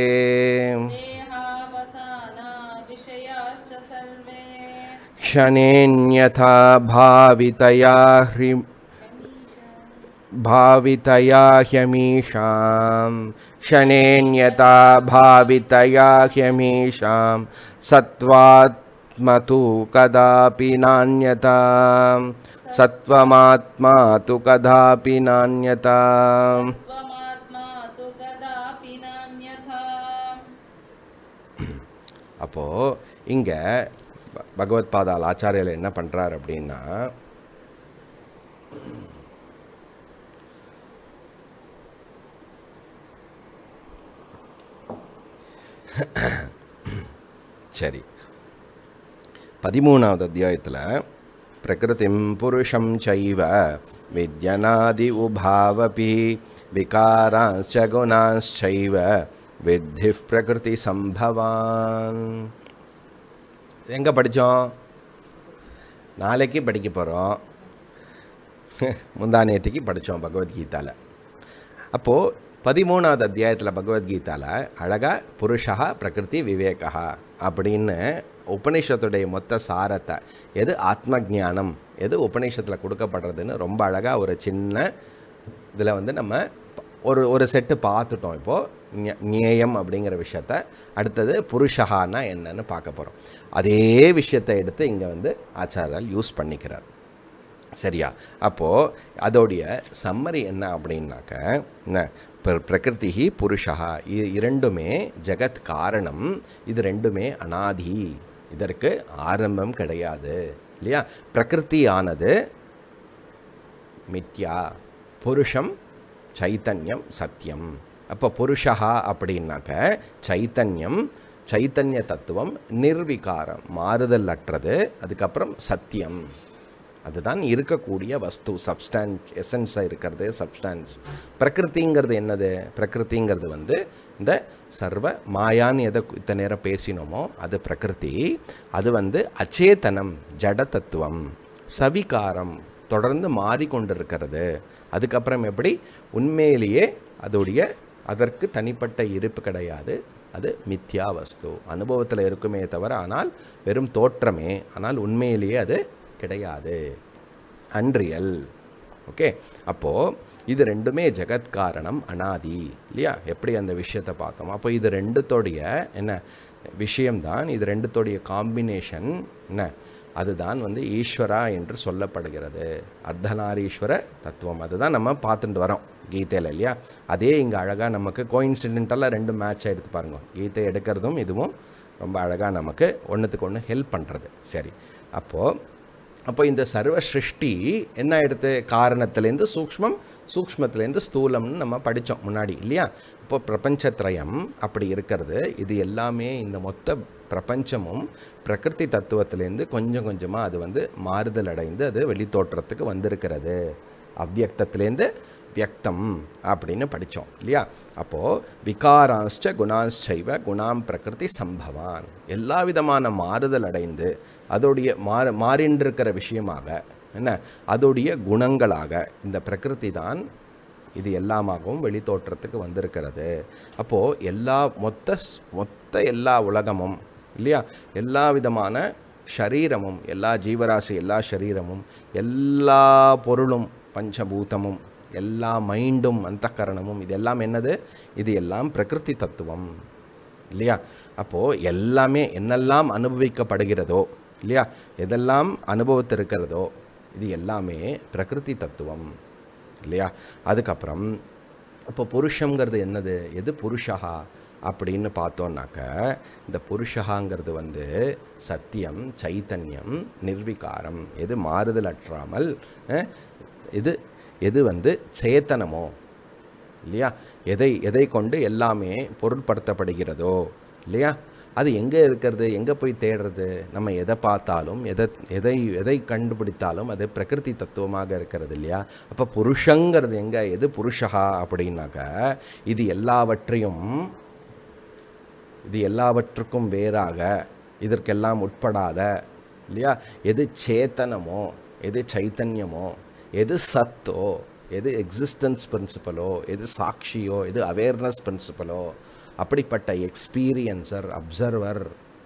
க்ஷணேன்யதா பாவிதயா ஹ்ரி பாவிதயா ஹ்யமீஷாம் க்ஷணேன்யதா பாவிதயா ஹ்யமீஷாம் சத்வாத்மது கதாபி நான்யதா சத்வமாத்மா து கதாபி நான்யதா. அப்போது இங்கே பகவத் பாதால் ஆச்சாரியர் என்ன பண்ணுறார் அப்படின்னா, சரி, பதிமூணாவது அத்தியாயத்தில் பிரகிருதிம் புருஷம் சைவ வித்யநாதி உபாவபி விகாராஞ்ச குணாஞ்சைவ வித்தி பிரகிருதி சம்பவான். எங்கே படித்தோம்? நாளைக்கு படிக்க போகிறோம். முந்தானேத்திக்கு படித்தோம் பகவத்கீதாவில். அப்போது பதிமூணாவது அத்தியாயத்தில் பகவத்கீதாவில் அழகாக புருஷா பிரகிருதி விவேகா அப்படின்னு உபனிஷத்துடைய மொத்த சாரத்தை, எது ஆத்ம ஜானம் எது உபநிஷத்தில் கொடுக்கப்படுறதுன்னு ரொம்ப அழகாக ஒரு சின்ன இதில் வந்து நம்ம ஒரு ஒரு செட்டு பார்த்துட்டோம். இப்போது நியாயம் அப்படிங்கிற விஷயத்த. அடுத்தது புருஷகானா என்னன்னு பார்க்க போகிறோம். அதே விஷயத்தை எடுத்து இங்கே வந்து ஆச்சாரியால் யூஸ் பண்ணிக்கிறார். சரியா? அப்போது அதோடைய சம்மரி என்ன அப்படின்னாக்க, என்ன பிரகிருதி புருஷா, இது இரண்டுமே ஜெகத் காரணம், இது ரெண்டுமே அனாதி, இதற்கு ஆரம்பம் கிடையாது இல்லையா? பிரகிருதி ஆனது மித்யா, புருஷம் சைத்தன்யம் சத்தியம். அப்போ புருஷா அப்படின்னாக்க சைத்தன்யம், சைத்தன்ய தத்துவம் நிர்விகாரம், மாறுதல் அற்றது, அதுக்கப்புறம் சத்தியம், அதுதான் இருக்கக்கூடிய வஸ்து, சப்ஸ்டான்ஸ், எசன்ஸாக இருக்கிறது சப்ஸ்டான்ஸ். பிரகிருதிங்கிறது என்னது? பிரகிருதிங்கிறது வந்து இந்த சர்வ மாயான்னு எதை இத்தனை நேரம் பேசினோமோ அது பிரகிருதி. அது வந்து அச்சேதனம், ஜட தத்துவம், சவிகாரம், தொடர்ந்து மாறிக்கொண்டிருக்கிறது. அதுக்கப்புறம் எப்படி உண்மையிலேயே அதோடைய அதற்கு தனிப்பட்ட இருப்பு கிடையாது, அது மித்யா வஸ்து, அனுபவத்தில் இருக்குமே தவிர, ஆனால் வெறும் தோற்றமே, ஆனால் உண்மையிலேயே அது கிடையாது, அன்ரியல். ஓகே, அப்போது இது ரெண்டுமே ஜெகத்காரணம், அனாதி இல்லையா? எப்படி அந்த விஷயத்தை பார்த்தோம். அப்போ இது ரெண்டுத்தோடைய என்ன விஷயம்தான், இது ரெண்டுத்தோடைய காம்பினேஷன் என்ன, அதுதான் வந்து ஈஸ்வரா என்று சொல்லப்படுகிறது. அர்த்தநாரீஸ்வர தத்துவம், அதுதான் நம்ம பார்த்துட்டு வரோம் கீதையில் இல்லையா? அதே இங்கே அழகாக நமக்கு கோயின்சிடென்டலாக ரெண்டு மேட்ச் எடுத்து பாருங்க. கீதை எடுக்கிறதும் இதுவும் ரொம்ப அழகாக நமக்கு ஒன்றுத்துக்கு ஒன்று ஹெல்ப் பண்ணுறது. சரி, அப்போது அப்போ இந்த சர்வ சிருஷ்டி என்ன ஆகிடுது? காரணத்துலேருந்து சூக்ஷ்மம், சூக்ஷ்மத்துலேருந்து ஸ்தூலம்னு நம்ம படித்தோம் முன்னாடி இல்லையா? இப்போ பிரபஞ்சத்ரயம் அப்படி இருக்கிறது. இது எல்லாமே இந்த மொத்த பிரபஞ்சமும் பிரகிருதி தத்துவத்திலேருந்து கொஞ்சம் கொஞ்சமாக அது வந்து மாறுதல் அடைந்து அது வெளித்தோற்றத்துக்கு வந்திருக்கிறது. அவ்வியக்தத்திலேருந்து வியக்தம் அப்படின்னு படித்தோம் இல்லையா? அப்போது விகாராஷ்ச குணாశ్చைவ குணாம் பிரகிருதி சம்பவான், எல்லா விதமான மாறுதல் அடைந்து அதோடைய மாறு மாறின்றிருக்கிற விஷயமாக என்ன, அதோடைய குணங்களாக இந்த பிரகிருதி தான் இது எல்லாமாகவும் வெளித்தோற்றத்துக்கு வந்திருக்கிறது. அப்போது எல்லா மொத்த மொத்த எல்லா உலகமும் இல்லையா, எல்லா விதமான ஷரீரமும், எல்லா ஜீவராசி, எல்லா ஷரீரமும், எல்லா பொருளும், பஞ்சபூதமும், எல்லா மைண்டும், அந்தக்கரணமும், இது எல்லாம் என்னது? இது எல்லாம் பிரகிருதி தத்துவம் இல்லையா? அப்போது எல்லாமே என்னெல்லாம் அனுபவிக்கப்படுகிறதோ இல்லையா, எதெல்லாம் அனுபவத்திருக்கிறதோ இது எல்லாமே பிரகிருதி தத்துவம் இல்லையா? அதுக்கப்புறம் இப்போ புருஷங்கிறது என்னது? எது புருஷா அப்படின்னு பார்த்தோன்னாக்க, இந்த புருஷகாங்கிறது வந்து சத்தியம், சைத்தன்யம், நிர்விகாரம், எது மாறுதல் அற்றாமல், இது எது வந்து சேத்தனமோ இல்லையா, எதை எதை கொண்டு எல்லாமே பொருட்படுத்தப்படுகிறதோ இல்லையா, அது எங்கே இருக்கிறது? எங்கே போய் தேடுறது? நம்ம எதை பார்த்தாலும், எதை எதை எதை கண்டுபிடித்தாலும் அது பிரகிருதி தத்துவமாக இருக்கிறது இல்லையா? அப்போ புருஷங்கிறது எங்கே? எது புருஷா அப்படின்னாக்க, இது எல்லாவற்றையும், இது எல்லாவற்றுக்கும் வேறாக, இதற்கெல்லாம் உட்படாத இல்லையா, எது சேத்தனமோ, எது சைத்தன்யமோ, எது சத்தோ, எது எக்ஸிஸ்டன்ஸ் பிரின்சிபலோ, எது சாட்சியோ, எது அவேர்னஸ் பிரின்சிபலோ, அப்படிப்பட்ட எக்ஸ்பீரியன்சர், அப்சர்வர்,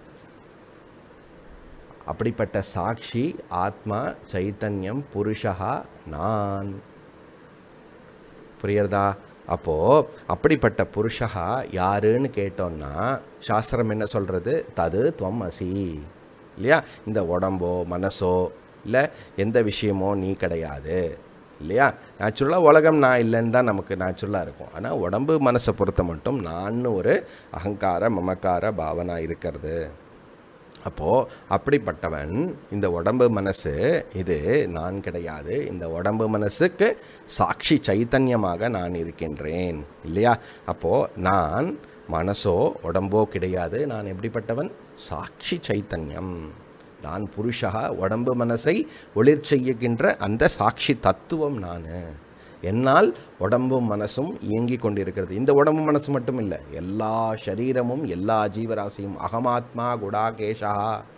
அப்படிப்பட்ட சாட்சி ஆத்மா, சைத்தன்யம், புருஷா நான். புரியுறதா? அப்போது அப்படிப்பட்ட புருஷா யாருன்னு கேட்டோன்னா சாஸ்திரம் என்ன சொல்கிறது? தது துவம் அசி இல்லையா? இந்த உடம்போ மனசோ இல்லை எந்த விஷயமோ நீ கிடையாது இல்லையா? நேச்சுரலாக உலகம் நான் இல்லைன்னு தான் நமக்கு நேச்சுரலாக இருக்கும். ஆனால் உடம்பு மனசை பொறுத்த மட்டும் நான் ஒரு அகங்கார மமக்கார பாவனா இருக்கிறது. அப்போது அப்படிப்பட்டவன் இந்த உடம்பு மனசு இது நான் கிடையாது, இந்த உடம்பு மனசுக்கு சாட்சி சைத்தன்யமாக நான் இருக்கின்றேன் இல்லையா? அப்போது நான் மனசோ உடம்போ கிடையாது, நான் எப்படிப்பட்டவன்? சாட்சி சைத்தன்யம், நான் புருஷா, உடம்பு மனசை ஒளிர் செய்கின்ற அந்த சாட்சி தத்துவம் நான். என்னால் உடம்பும் மனசும் இயங்கி கொண்டிருக்கிறது. இந்த உடம்பு மனசு மட்டும் இல்லை, எல்லா ஷரீரமும், எல்லா ஜீவராசியும். அகமாத்மா குடாகேஷா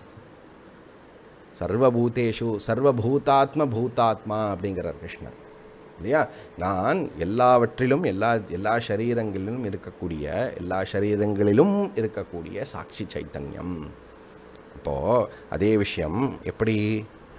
சர்வபூதேஷு சர்வபூதாத்ம பூதாத்மா அப்படிங்கிறார் கிருஷ்ணர் இல்லையா? நான் எல்லாவற்றிலும், எல்லா எல்லா ஷரீரங்களிலும் இருக்கக்கூடிய, எல்லா ஷரீரங்களிலும் இருக்கக்கூடிய சாட்சி சைத்தன்யம். இப்போது அதே விஷயம் எப்படி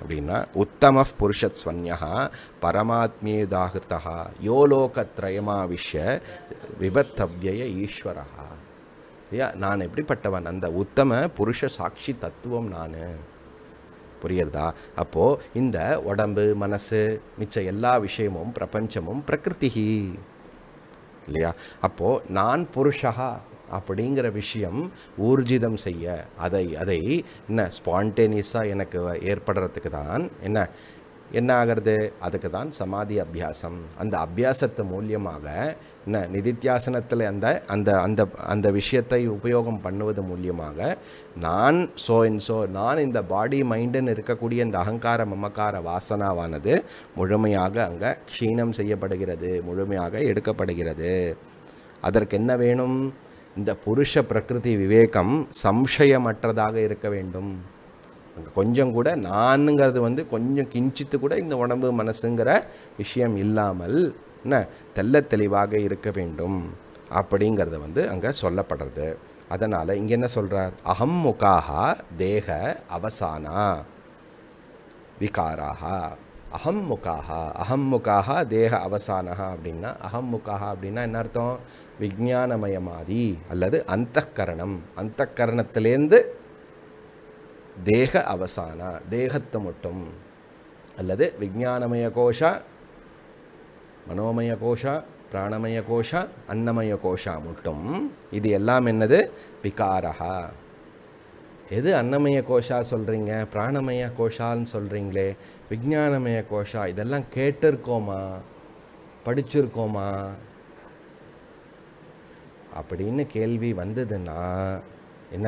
அப்படின்னா உத்தம புருஷஸ்வன்யா பரமாத்மியுதாகிருதா யோ லோகத்ரயமாவிஷ்ய விபத்தவ்யய ஈஸ்வரா. ஐயா, நான் எப்படிப்பட்டவன்? அந்த உத்தம புருஷ சாட்சி தத்துவம் நான். புரியுறதா? அப்போது இந்த உடம்பு மனசு மிச்ச எல்லா விஷயமும் பிரபஞ்சமும் பிரகிருதி இல்லையா? அப்போது நான் புருஷா அப்படிங்கிற விஷயம் ஊர்ஜிதம் செய்ய அதை அதை என்ன ஸ்பான்டேனியஸாக எனக்கு ஏற்படுறதுக்கு தான் என்ன என்ன ஆகிறது? அதுக்கு தான் சமாதி அபியாசம். அந்த அபியாசத்து மூலியமாக என்ன நிதித்தியாசனத்தில் அந்த அந்த அந்த அந்த விஷயத்தை உபயோகம் பண்ணுவது மூலியமாக நான் சோ அண்ட் சோ நான் இந்த பாடி மைண்டுன்னு இருக்கக்கூடிய இந்த அகங்கார மமக்கார வாசனாவானது முழுமையாக அங்கே க்ஷீணம் செய்யப்படுகிறது, முழுமையாக எடுக்கப்படுகிறது. அதற்கு என்ன வேணும்? இந்த புருஷ பிரகிருதி விவேகம் சம்சயமற்றதாக இருக்க வேண்டும். அங்கே கொஞ்சம் கூட நானுங்கிறது வந்து கொஞ்சம் கிஞ்சித்து கூட இந்த உடம்பு மனசுங்கிற விஷயம் இல்லாமல் என்ன தெல்ல தெளிவாக இருக்க வேண்டும் அப்படிங்கிறது வந்து அங்கே சொல்லப்படுறது. அதனால் இங்கே என்ன சொல்கிறார்? அகம் முகாஹா தேக அவசானா விகாராஹா. அகம் முகாஹா அகம் முகாஹா தேக அவசானஹா அப்படின்னா அகம் முகாஹா அப்படின்னா என்ன அர்த்தம்? விஞ்ஞானமயமாதி அல்லது அந்தக்கரணம். அந்தக்கரணத்திலேருந்து தேக அவசானா தேகத்தை மட்டும் அல்லது விஞ்ஞானமய கோஷா மனோமய கோஷா பிராணமய கோஷா அன்னமய கோஷா மட்டும். இது எல்லாம் என்னது? விகாரஹா. எது அன்னமய கோஷா சொல்கிறீங்க, பிராணமய கோஷான்னு சொல்கிறீங்களே, விஞ்ஞானமய கோஷா இதெல்லாம் கேட்டிருக்கோமா, படிச்சிருக்கோமா அப்படின்னு கேள்வி வந்ததுன்னா என்ன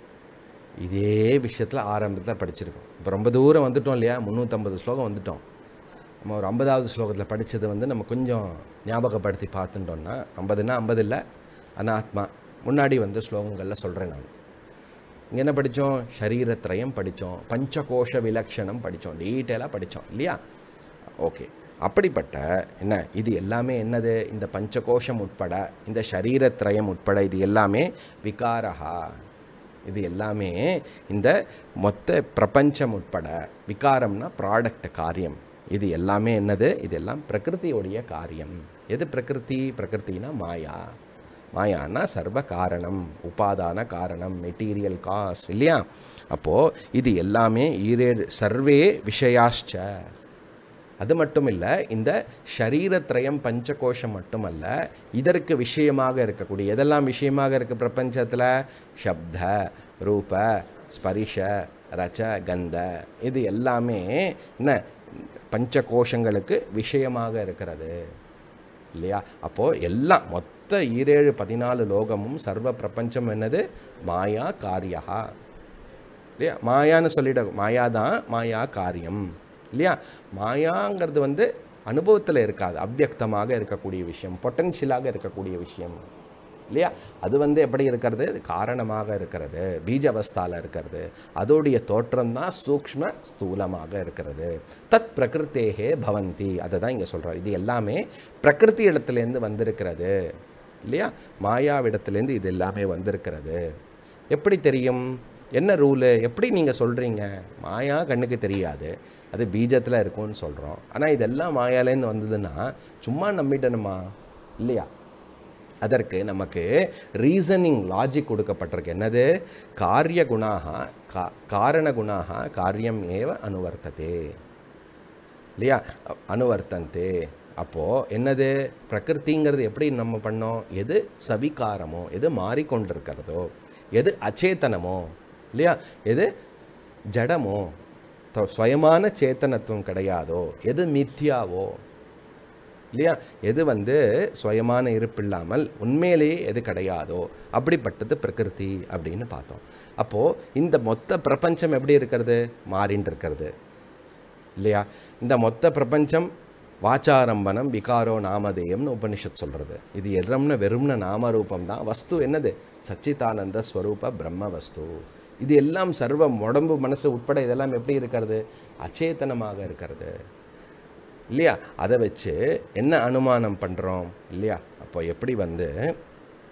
இதே விஷயத்தில் ஆரம்பத்தில் படிச்சிருக்கோம். இப்போ ரொம்ப தூரம் வந்துட்டோம் இல்லையா? முந்நூற்றம்பது ஸ்லோகம் வந்துட்டோம். நம்ம ஒரு ஐம்பதாவது ஸ்லோகத்தில் படித்தது வந்து நம்ம கொஞ்சம் ஞாபகப்படுத்தி பார்த்துட்டோம்னா, ஐம்பதுன்னா ஐம்பது இல்லை அனாத்மா முன்னாடி வந்து ஸ்லோகங்களில் சொல்கிறேன் நான். இங்கே என்ன படித்தோம்? ஷரீரத்ரயம் படித்தோம், பஞ்சகோஷ விலக்ஷணம் படித்தோம், டீட்டெயிலாக படித்தோம் இல்லையா? ஓகே, அப்படிப்பட்ட என்ன இது எல்லாமே என்னது? இந்த பஞ்சகோஷம் உட்பட இந்த ஷரீரத்ரயம் உட்பட இது எல்லாமே விகாரஹா. இது எல்லாமே இந்த மொத்த பிரபஞ்சம் உட்பட விகாரம்னா ப்ராடக்ட் காரியம். இது எல்லாமே என்னது? இதெல்லாம் பிரகிருதியோடைய காரியம். எது பிரகிருதி? பிரகிருத்தினா மாயா. மாயானா சர்வ காரணம், உபாதான காரணம், மெட்டீரியல் காஸ் இல்லையா? அப்போது இது எல்லாமே ஈரேழு சர்வே விஷயாச்ச. அது மட்டும் இல்லை, இந்த ஷரீரத்ரயம் பஞ்சகோஷம் மட்டுமல்ல, இதற்கு விஷயமாக இருக்கக்கூடிய எதெல்லாம் விஷயமாக இருக்குது பிரபஞ்சத்தில்? சப்த ரூப ஸ்பரிஷ ரச்ச கந்த இது எல்லாமே என்ன பஞ்சகோஷங்களுக்கு விஷயமாக இருக்கிறது இல்லையா? அப்போது எல்லாம் மொத்த ஈரேழு பதினாலு லோகமும் சர்வ பிரபஞ்சம் என்னது? மாயா காரியா இல்லையா? மாயான்னு சொல்லிட, மாயா தான் மாயா காரியம் இல்லையா? மாயாங்கிறது வந்து அனுபவத்தில் இருக்காது, அவ்வியக்தமாக இருக்கக்கூடிய விஷயம், பொட்டன்ஷியலாக இருக்கக்கூடிய விஷயம் இல்லையா? அது வந்து எப்படி இருக்கிறது? காரணமாக இருக்கிறது, பீஜ அவஸ்தாவில் இருக்கிறது. அதோடைய தோற்றம்தான் சூக்ஷ்ம ஸ்தூலமாக இருக்கிறது. தத் பிரகிருத்தேகே பவந்தி. அதை தான் இங்கே சொல்கிறார். இது எல்லாமே பிரகிருதி இடத்துலேருந்து வந்திருக்கிறது இல்லையா? மாயாவிடத்துலேருந்து இது எல்லாமே வந்திருக்கிறது. எப்படி தெரியும்? என்ன ரூலு? எப்படி நீங்கள் சொல்கிறீங்க? மாயா கண்ணுக்கு தெரியாது, அது பீஜத்தில் இருக்கும்னு சொல்கிறோம். ஆனால் இதெல்லாம் மாயாலேருந்து வந்ததுன்னா சும்மா நம்பிட்டணுமா? இல்லையா? அதற்கு நமக்கு ரீசனிங் லாஜிக் கொடுக்கப்பட்டிருக்கு. என்னது? காரிய குணாக கா காரண குணாக காரியம் ஏவ அனுவர்த்ததே இல்லையா? அனுவர்த்தந்தே. அப்போது என்னது? பிரகிருதிங்கிறது எப்படி நம்ம பண்ணோம்? எது சவிகாரமோ, எது மாறிக்கொண்டிருக்கிறதோ, எது அச்சேதனமோ இல்லையா, எது ஜடமோ, சுயமான சேத்தனத்துவம் கிடையாதோ, எது மித்யாவோ இல்லையா, எது வந்து சுயமான இருப்பில்லாமல் உண்மையிலேயே எது கிடையாதோ அப்படிப்பட்டது பிரகிருதி அப்படின்னு பார்த்தோம். அப்போது இந்த மொத்த பிரபஞ்சம் எப்படி இருக்கிறது? மாறின்னு இருக்கிறது இல்லையா? இந்த மொத்த பிரபஞ்சம் வாச்சாரம்பனம் விகாரோ நாமதேயம்னு உபனிஷத் சொல்கிறது. இது எல்லாம்னு வெறும்ன நாமரூபம் தான். வஸ்து என்னது? சச்சிதானந்த ஸ்வரூப பிரம்ம வஸ்து. இது எல்லாம் சர்வம் உடம்பு மனசு உட்பட இதெல்லாம் எப்படி இருக்கிறது? அச்சேதனமாக இருக்கிறது இல்லையா? அதை வச்சு என்ன அனுமானம் பண்ணுறோம் இல்லையா? அப்போ எப்படி வந்து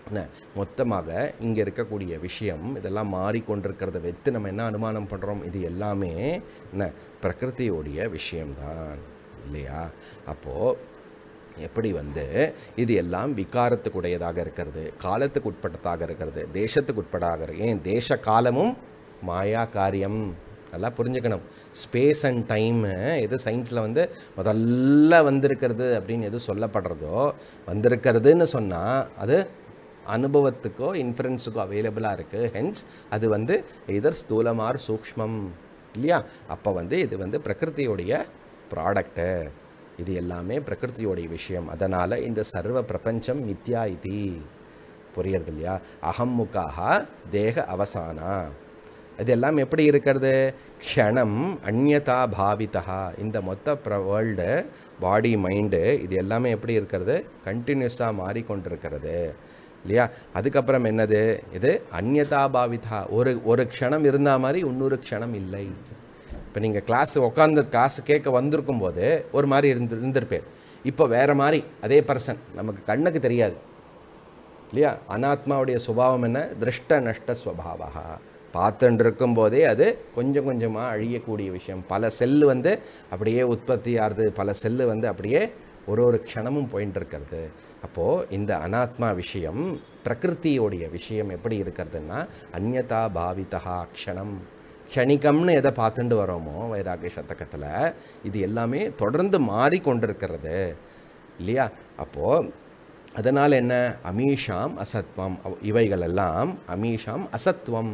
என்ன மொத்தமாக இங்கே இருக்கக்கூடிய விஷயம் இதெல்லாம் மாறிக்கொண்டிருக்கிறத வைத்து நம்ம என்ன அனுமானம் பண்ணுறோம்? இது எல்லாமே என்ன பிரகிருதியோடைய விஷயம்தான் இல்லையா? அப்போது எப்படி வந்து இது எல்லாம் விகாரத்துக்கு உடையதாக இருக்கிறது, காலத்துக்கு உட்பட்டதாக இருக்கிறது, தேசத்துக்கு உட்படாக இருக்கு. ஏன் தேச காலமும் மாயா காரியம் நல்லா புரிஞ்சுக்கணும். ஸ்பேஸ் அண்ட் டைமு எது சயின்ஸில் வந்து முதல்ல வந்திருக்கிறது அப்படின்னு எது சொல்லப்படுறதோ, வந்திருக்கிறதுன்னு சொன்னால் அது அனுபவத்துக்கோ இன்ஃபரன்ஸுக்கோ அவைலபிளாக இருக்குது. ஹென்ஸ் அது வந்து இதர் ஸ்தூலமார் சூக்ஷ்மம் இல்லையா? அப்போ வந்து இது வந்து பிரகிருதியோடைய ப்ராடக்டு, இது எல்லாமே பிரகிருதியோடைய விஷயம். அதனால் இந்த சர்வ பிரபஞ்சம் மித்யா இதி புரியறது இல்லையா? அகம்முகாக தேக அவசானா இதெல்லாம் எப்படி இருக்கிறது? க்ஷணம் அந்யதா பாவிதா. இந்த மொத்த ப்ர வேர்ல்டு பாடி மைண்டு இது எல்லாமே எப்படி இருக்கிறது? கண்டினியூஸாக மாறிக்கொண்டிருக்கிறது இல்லையா? அதுக்கப்புறம் என்னது? இது அந்யதா பாவிதா. ஒரு ஒரு க்ஷணம் இருந்த மாதிரி இன்னொரு க்ஷணம் இல்லை. இப்போ நீங்கள் கிளாஸ் உட்காந்து கிளாஸ் கேட்க வந்திருக்கும் போது ஒரு மாதிரி இருந்து இருந்திருப்பேன். இப்போ வேறு மாதிரி அதே பர்சன் நமக்கு கண்ணுக்கு தெரியாது இல்லையா? அனாத்மாவுடைய சுபாவம் என்ன? திருஷ்ட நஷ்ட ஸ்வபாவா. பார்த்துட்டு இருக்கும்போதே அது கொஞ்சம் கொஞ்சமாக அழியக்கூடிய விஷயம். பல செல்லு வந்து அப்படியே உற்பத்தி ஆகுது, பல செல்லு வந்து அப்படியே ஒரு ஒரு க்ஷணமும் போயிட்டு இருக்கிறது. அப்போது இந்த அனாத்மா விஷயம் பிரகிருதியோடைய விஷயம் எப்படி இருக்கிறதுன்னா அந்யதா பாவிதா க்ஷணம். க்ஷணிகம்னு எதை பார்த்துட்டு வரோமோ வைராகிய சதகத்தில் இது எல்லாமே தொடர்ந்து மாறிக்கொண்டிருக்கிறது இல்லையா? அப்போது அதனால் என்ன? அமீஷாம் அசத்வம். இவைகளெல்லாம் அமீஷாம் அசத்வம்,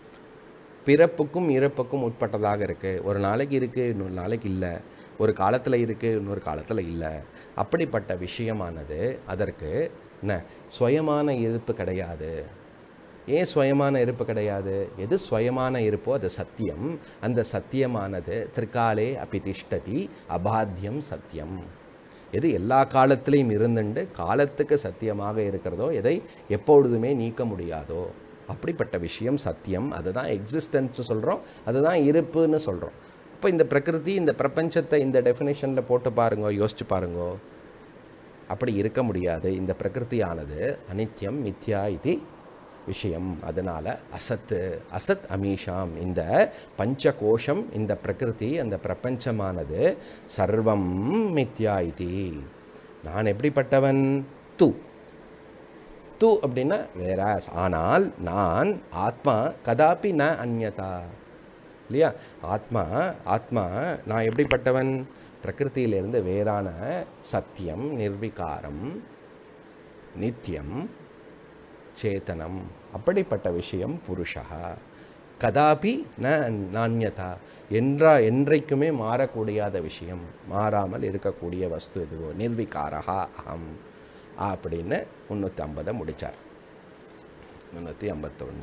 பிறப்புக்கும் இறப்புக்கும் உட்பட்டதாக இருக்குது. ஒரு நாளைக்கு இருக்குது, இன்னொரு நாளைக்கு இல்லை. ஒரு காலத்தில் இருக்குது, இன்னொரு காலத்தில் இல்லை. அப்படிப்பட்ட விஷயமானது அதற்கு என்ன சுயமான இருப்பு கிடையாது. ஏன் சுயமான இருப்பு கிடையாது? எது சுயமான இருப்போ அது சத்தியம். அந்த சத்தியமானது திரிகாலே அபிதிஷ்டதி அபாத்தியம் சத்தியம். எது எல்லா காலத்திலையும் இருந்துண்டு காலத்துக்கு சத்தியமாக இருக்கிறதோ, எதை எப்பொழுதுமே நீக்க முடியாதோ அப்படிப்பட்ட விஷயம் சத்தியம். அதுதான் எக்ஸிஸ்டன்ஸ் சொல்கிறோம், அதுதான் இருப்புன்னு சொல்கிறோம். இப்போ இந்த பிரகிருதி இந்த பிரபஞ்சத்தை இந்த டெஃபினேஷனில் போட்டு பாருங்கோ, யோசிச்சு பாருங்கோ. அப்படி இருக்க முடியாது. இந்த பிரகிருதியானது அனித்யம் மித்யா இது விஷயம். அதனால் அசத்து அசத் அமீஷாம். இந்த பஞ்சகோஷம் இந்த பிரகிருதி அந்த பிரபஞ்சமானது சர்வம் மித்யா இது. நான் எப்படிப்பட்டவன்? து து அப்படின்னா வேற. ஆனால் நான் ஆத்மா கதாபி ந அந்யதா இல்லையா? ஆத்மா ஆத்மா நான் எப்படிப்பட்டவன்? பிரகிருத்தியிலிருந்து வேறான சத்தியம், நிர்விகாரம், நித்தியம், சேத்தனம். அப்படிப்பட்ட விஷயம் புருஷா. கதாபி ந நான்யதா. என்றா என்றைக்குமே மாறக்கூடியாத விஷயம், மாறாமல் இருக்கக்கூடிய வஸ்து எதுவோ நிர்விகாரா அகம் அப்படின்னு முந்நூற்றி ஐம்பதை முடித்தார். முந்நூற்றி ஐம்பத்தொன்று.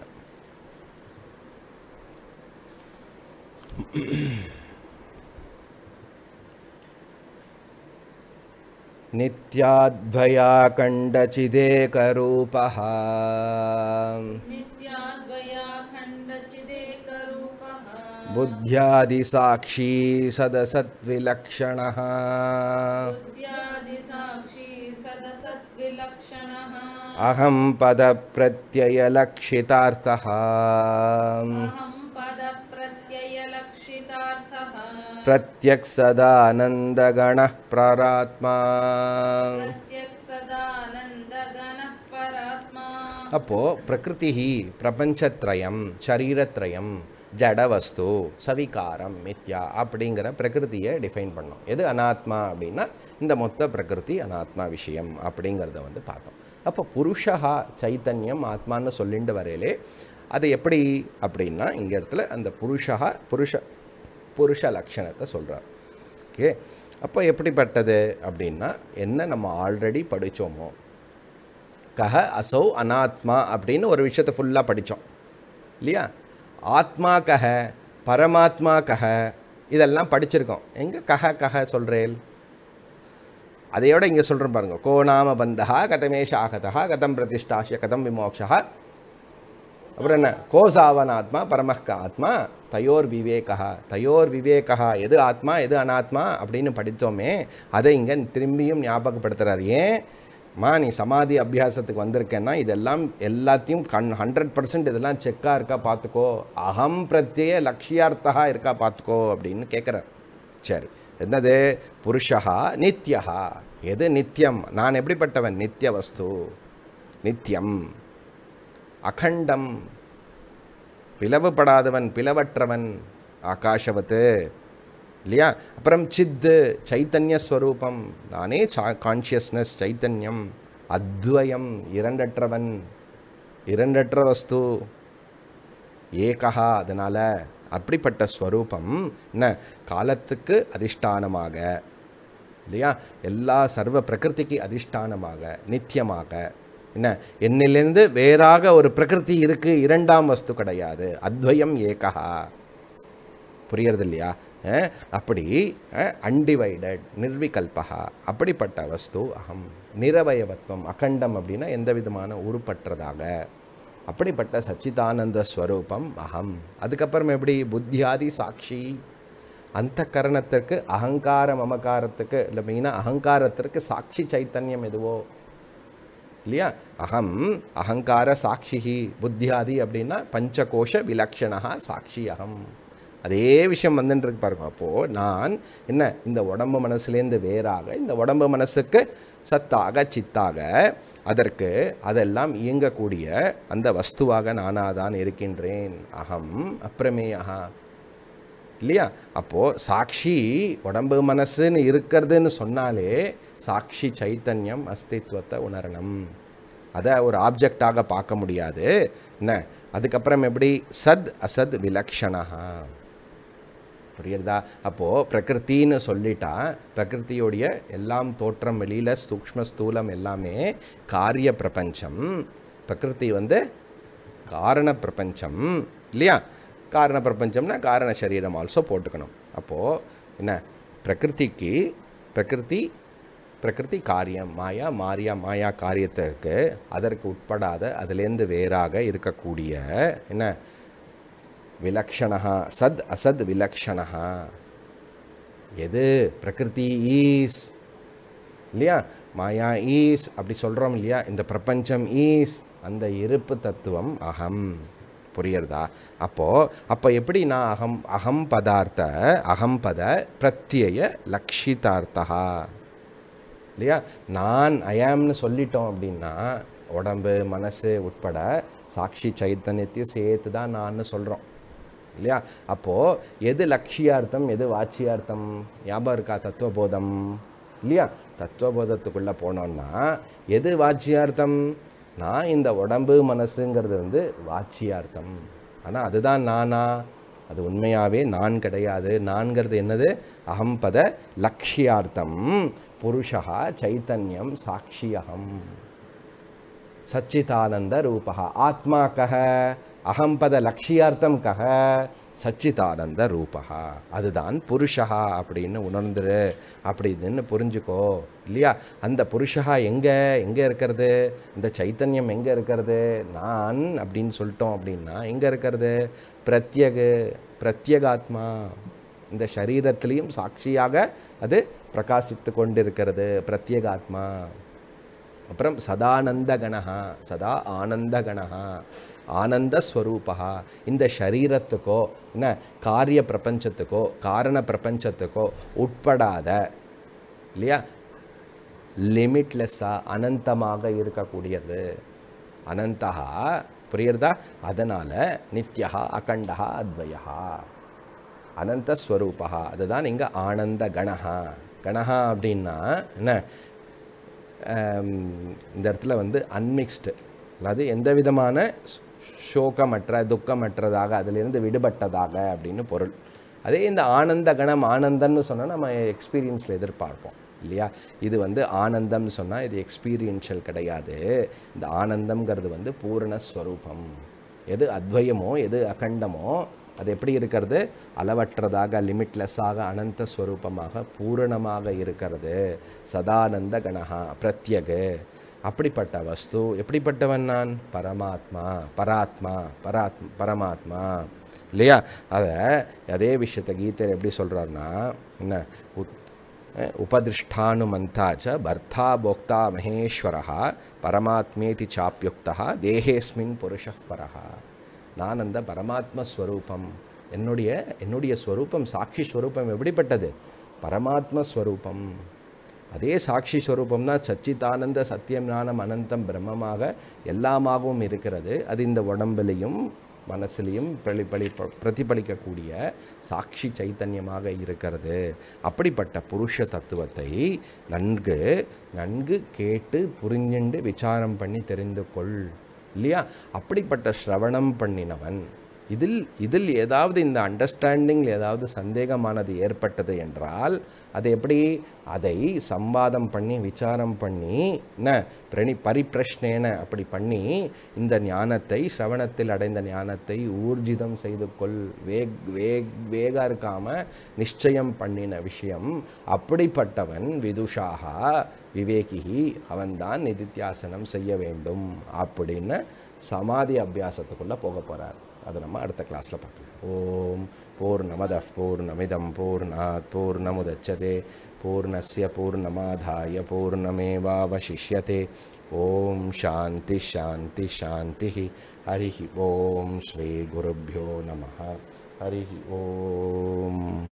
நித்யாத்வயாகண்டசிதேகரூபः புத்யாதிசாक्षी சதசத்விலக்ஷணः அஹம் பதப்ரத்யயலக்ஷிதார்த்தः பிரத்யக் சதானந்தகணः பராத்மா. அப்போது பிரகிருதி பிரபஞ்சத்ரயம், சரீரத்ரயம், ஜடவஸ்து, சவிகாரம், மித்யா அப்படிங்கிற பிரகிருதியை டிஃபைன் பண்ணோம். எது அனாத்மா அப்படின்னா இந்த மொத்த பிரகிருதி அனாத்மா விஷயம் அப்படிங்கிறத வந்து பார்த்தோம். அப்போ புருஷா சைத்தன்யம் ஆத்மான்னு சொல்லிட்டு வரையிலே அது எப்படி அப்படின்னா இங்கே இடத்துல அந்த புருஷா புருஷ புருஷ லக்ஷணத்தை சொல்கிறார். ஓகே, அப்போ எப்படிப்பட்டது அப்படின்னா என்ன நம்ம ஆல்ரெடி படித்தோமோ, கஹ அசௌ அனாத்மா அப்படின்னு ஒரு விஷயத்தை ஃபுல்லாக படித்தோம் இல்லையா? ஆத்மா கஹ, பரமாத்மா கஹ, இதெல்லாம் படிச்சிருக்கோம். எங்கே கஹ கஹ சொல்கிறேன்? அதையோட இங்கே சொல்கிறேன் பாருங்கள். கோ நாம பந்தா கதமேஷ ஆகதா கதம் பிரதிஷ்டாஷ கதம் விமோக்ஷா. அப்புறம் என்ன? கோசாவனாத்மா பரமஹ்க ஆத்மா தயோர் விவேகா. தயோர் விவேகா, எது ஆத்மா எது அனாத்மா அப்படின்னு படித்தோமே அதை இங்கே திரும்பியும் ஞாபகப்படுத்துகிறார். ஏன்? மா நீ சமாதி அபியாசத்துக்கு வந்திருக்கேன்னா இதெல்லாம் எல்லாத்தையும் கண் ஹண்ட்ரட் பர்சன்ட் இதெல்லாம் செக்காக இருக்கா பார்த்துக்கோ, அகம் பிரத்யேக லட்சியார்த்தா இருக்கா பார்த்துக்கோ அப்படின்னு கேட்குறார். சரி, என்னது? புருஷா நித்யா. எது நித்தியம்? நான் எப்படிப்பட்டவன்? நித்திய வஸ்து, நித்தியம், அகண்டம், பிளவுபடாதவன், பிளவற்றவன், ஆகாஷவத்து இல்லையா? அப்புறம் சித்து, சைத்தன்ய ஸ்வரூபம், நானே கான்ஷியஸ்னஸ், சைத்தன்யம், அத்வயம், இரண்டற்றவன், இரண்டற்ற வஸ்து, ஏகா. அதனால் அப்படிப்பட்ட ஸ்வரூபம் என்ன? காலத்துக்கு அதிஷ்டானமாக இல்லையா, எல்லா சர்வ பிரகிருதிக்கு அதிஷ்டானமாக, நித்தியமாக என்ன, என்னிலிருந்து வேறாக ஒரு பிரகிருதி இருக்குது, இரண்டாம் வஸ்து கிடையாது, அத்வயம் ஏகா. புரியறது இல்லையா? அப்படி அன்டிவைடட், நிர்விகல்பா, அப்படிப்பட்ட வஸ்து அகம். நிரவயவத்வம், அகண்டம் அப்படின்னா எந்த விதமான உருப்பற்றதாக, அப்படிப்பட்ட சச்சிதானந்த ஸ்வரூபம் அகம். அதுக்கப்புறம் எப்படி? புத்தியாதி சாட்சி, அந்த கரணத்திற்கு அகங்கார மமகாரத்துக்கு இல்லை, மெயினாக அகங்காரத்திற்கு சாட்சி சைத்தன்யம் எதுவோ இல்லையா, அகம் அகங்கார சாட்சி, புத்தியாதி அப்படின்னா பஞ்சகோஷ விலக்ஷணா சாட்சி அகம். அதே விஷயம் வந்துட்டு பாருங்க. அப்போது நான் என்ன, இந்த உடம்பு மனசுலேருந்து வேறாக, இந்த உடம்பு மனசுக்கு சத்தாக சித்தாக, அதற்கு அதெல்லாம் இயங்கக்கூடிய அந்த வஸ்துவாக நானாதான் இருக்கின்றேன். அகம் அப்பிரமேயா இல்லையா? அப்போது சாட்சி உடம்பு மனசுன்னு இருக்கிறதுன்னு சொன்னாலே சாட்சி சைத்தன்யம் அஸ்தித்வத்தை உணரணும். அதை ஒரு ஆப்ஜெக்டாக பார்க்க முடியாது என்ன. அதுக்கப்புறம் எப்படி? சத் அசத் விலக்ஷணா. புரியுறதா? அப்போது பிரகிருத்தின்னு சொல்லிட்டா, பிரகிருத்தியோடைய எல்லாம் தோற்றம் வெளியில் சூக்ஷ்ம ஸ்தூலம் எல்லாமே காரிய பிரபஞ்சம், பிரகிருதி வந்து காரண பிரபஞ்சம் இல்லையா? காரண பிரபஞ்சம்னா காரண சரீரம் ஆல்சோ போட்டுக்கணும். அப்போது என்ன, பிரகிருதிக்கு பிரகிருதி பிரகிருதி காரியம், மாயா மாரியா மாயா காரியத்திற்கு அதற்கு உட்படாத, அதிலேருந்து வேறாக இருக்கக்கூடிய என்ன விலக்ஷணா, சத் அசத் விலக்ஷணா. எது? பிரகிருதி ஈஸ் இல்லையா, மாயா ஈஸ் அப்படி சொல்கிறோம் இல்லையா, இந்த பிரபஞ்சம் ஈஸ், அந்த இருப்பு தத்துவம் அகம். புரியுறதா? அப்போது அப்போ எப்படி நான் அகம் அகம் பதார்த்த அகம் பத பிரத்யய லக்ஷிதார்த்தா இல்லையா? நான் ஐயாம்னு சொல்லிட்டோம் அப்படின்னா உடம்பு மனசு உட்பட சாட்சி சைத்தன்யத்தையும் சேர்த்து தான் நான் சொல்கிறோம் இல்லையா? அப்போது எது லட்சியார்த்தம், எது வாட்சியார்த்தம்? ஞாபகம் இருக்கா? தத்துவபோதம் இல்லையா? தத்துவபோதத்துக்குள்ளே போனோன்னா எது வாட்சியார்த்தம்? நான் இந்த உடம்பு மனசுங்கிறது வந்து வாட்சியார்த்தம். ஆனால் அதுதான் நானா? அது உண்மையாகவே நான் கிடையாது. நான்கிறது என்னது? அகம்பத லக்ஷியார்த்தம், புருஷா சைத்தன்யம் சாட்சியகம், சச்சிதானந்த ரூபா. ஆத்மா கஹ? அகம்பத லக்ஷியார்த்தம் கஹ? சச்சிதானந்த ரூபா. அதுதான் புருஷா அப்படின்னு உணர்ந்துரு, அப்படின்னு புரிஞ்சுக்கோ இல்லையா? அந்த புருஷா எங்கே எங்கே இருக்கிறது? இந்த சைத்தன்யம் எங்கே இருக்கிறது? நான் அப்படின்னு சொல்லிட்டோம் அப்படின்னா எங்கே இருக்கிறது? பிரத்யகு பிரத்யகாத்மா, இந்த சரீரத்திலையும் சாட்சியாக அது பிரகாசித்து கொண்டிருக்கிறது, பிரத்யேகாத்மா. அப்புறம் சதானந்த கணஹா, சதா ஆனந்த கணஹா, ஆனந்த ஸ்வரூபா. இந்த சரீரத்துக்கோ என்ன காரிய பிரபஞ்சத்துக்கோ காரண பிரபஞ்சத்துக்கோ உட்படாத இல்லையா, லிமிட்லெஸ்ஸாக அனந்தமாக இருக்கக்கூடியது, அனந்தா. புரியுறதா? அதனால் நித்யா அகண்டா அத்வயா அனந்த ஸ்வரூபா. அதுதான் இங்கே ஆனந்த கணஹா. கணஹா அப்படின்னா என்ன? இந்த இடத்துல வந்து அன்மிக்ஸ்டு, அதாவது எந்த விதமான சோகமற்ற துக்கமற்றதாக, அதிலிருந்து விடுபட்டதாக அப்படின்னு பொருள். அதே இந்த ஆனந்த கணம், ஆனந்தம்னு சொன்னால் நம்ம எக்ஸ்பீரியன்ஸில் எதிர்பார்ப்போம் இல்லையா? இது வந்து ஆனந்தம்னு சொன்னால் இது எக்ஸ்பீரியன்ஷியல் கிடையாது. இந்த ஆனந்தம்ங்கிறது வந்து பூரணஸ்வரூபம். எது அத்வயமோ எது அகண்டமோ அது எப்படி இருக்கிறது? அளவற்றதாக, லிமிட்லெஸ்ஸாக, அனந்த ஸ்வரூபமாக, பூரணமாக இருக்கிறது. சதானந்த கணஹா பிரத்யகு. அப்படிப்பட்ட வஸ்து எப்படிப்பட்டவன்? நான் பரமாத்மா, பராத்மா, பராத்மா, பரமாத்மா இல்லையா? அதை அதே விஷயத்தை கீதையில் எப்படி சொல்கிறாருன்னா என்ன? உத் उपदृष्टानुमन्ता च भर्ता भोक्ता महेश्वरः परमात्मेति चाप्युक्तः देहेस्मिन् पुरुषः परः. நான் அந்த பரமாத்ம ஸ்வரூபம், என்னுடைய என்னுடைய ஸ்வரூபம், சாட்சி ஸ்வரூபம் எப்படிப்பட்டது? பரமாத்ம ஸ்வரூபம். அதே சாட்சி ஸ்வரூபம் தான் சச்சிதானந்த சத்தியம் ஞானம் அனந்தம் பிரம்மமாக எல்லாமாகவும் இருக்கிறது. அது இந்த உடம்பிலையும் மனசுலையும் பிரதிபலி பிரதிபலிக்கக்கூடிய சாட்சி சைத்தன்யமாக இருக்கிறது. அப்படிப்பட்ட புருஷ தத்துவத்தை நன்கு நன்கு கேட்டு புரிஞ்சுண்டு விசாரம் பண்ணி தெரிந்து கொள் இல்லையா? அப்படிப்பட்ட ஸ்ரவணம் பண்ணினவன் இதில் இதில் ஏதாவது இந்த அண்டர்ஸ்டாண்டிங்கில் ஏதாவது சந்தேகமானது ஏற்பட்டது என்றால் அது எப்படி? அதை சம்வாதம் பண்ணி விசாரம் பண்ணி என்ன பிரணி பரிப்பிரஷ்னேன அப்படி பண்ணி இந்த ஞானத்தை ஸ்ரவணத்தில் அடைந்த ஞானத்தை ஊர்ஜிதம் செய்து கொள். வேக் வேக் வேகா இருக்காமல் நிச்சயம் பண்ணின விஷயம். அப்படிப்பட்டவன் விதுஷாக விவேகி, அவன்தான் நிதித்தியாசனம் செய்ய வேண்டும் அப்படின்னு சமாதி அபியாசத்துக்குள்ளே போக போகிறார். அதை நம்ம அடுத்த கிளாஸில் பார்க்கலாம். ஓம் பூர்ணமதః பூர்ணமிதம் பூர்ணாத் பூர்ணமுதச்யதே பூர்ணஸ்ய பூர்ணமாதாய பூர்ணமேவாவசிஷ்யதே. ஓம் சாந்தி சாந்தி சாந்தி. ஹரி ஓம் ஸ்ரீ குருப்யோ நமः. ஹரி ஓம்.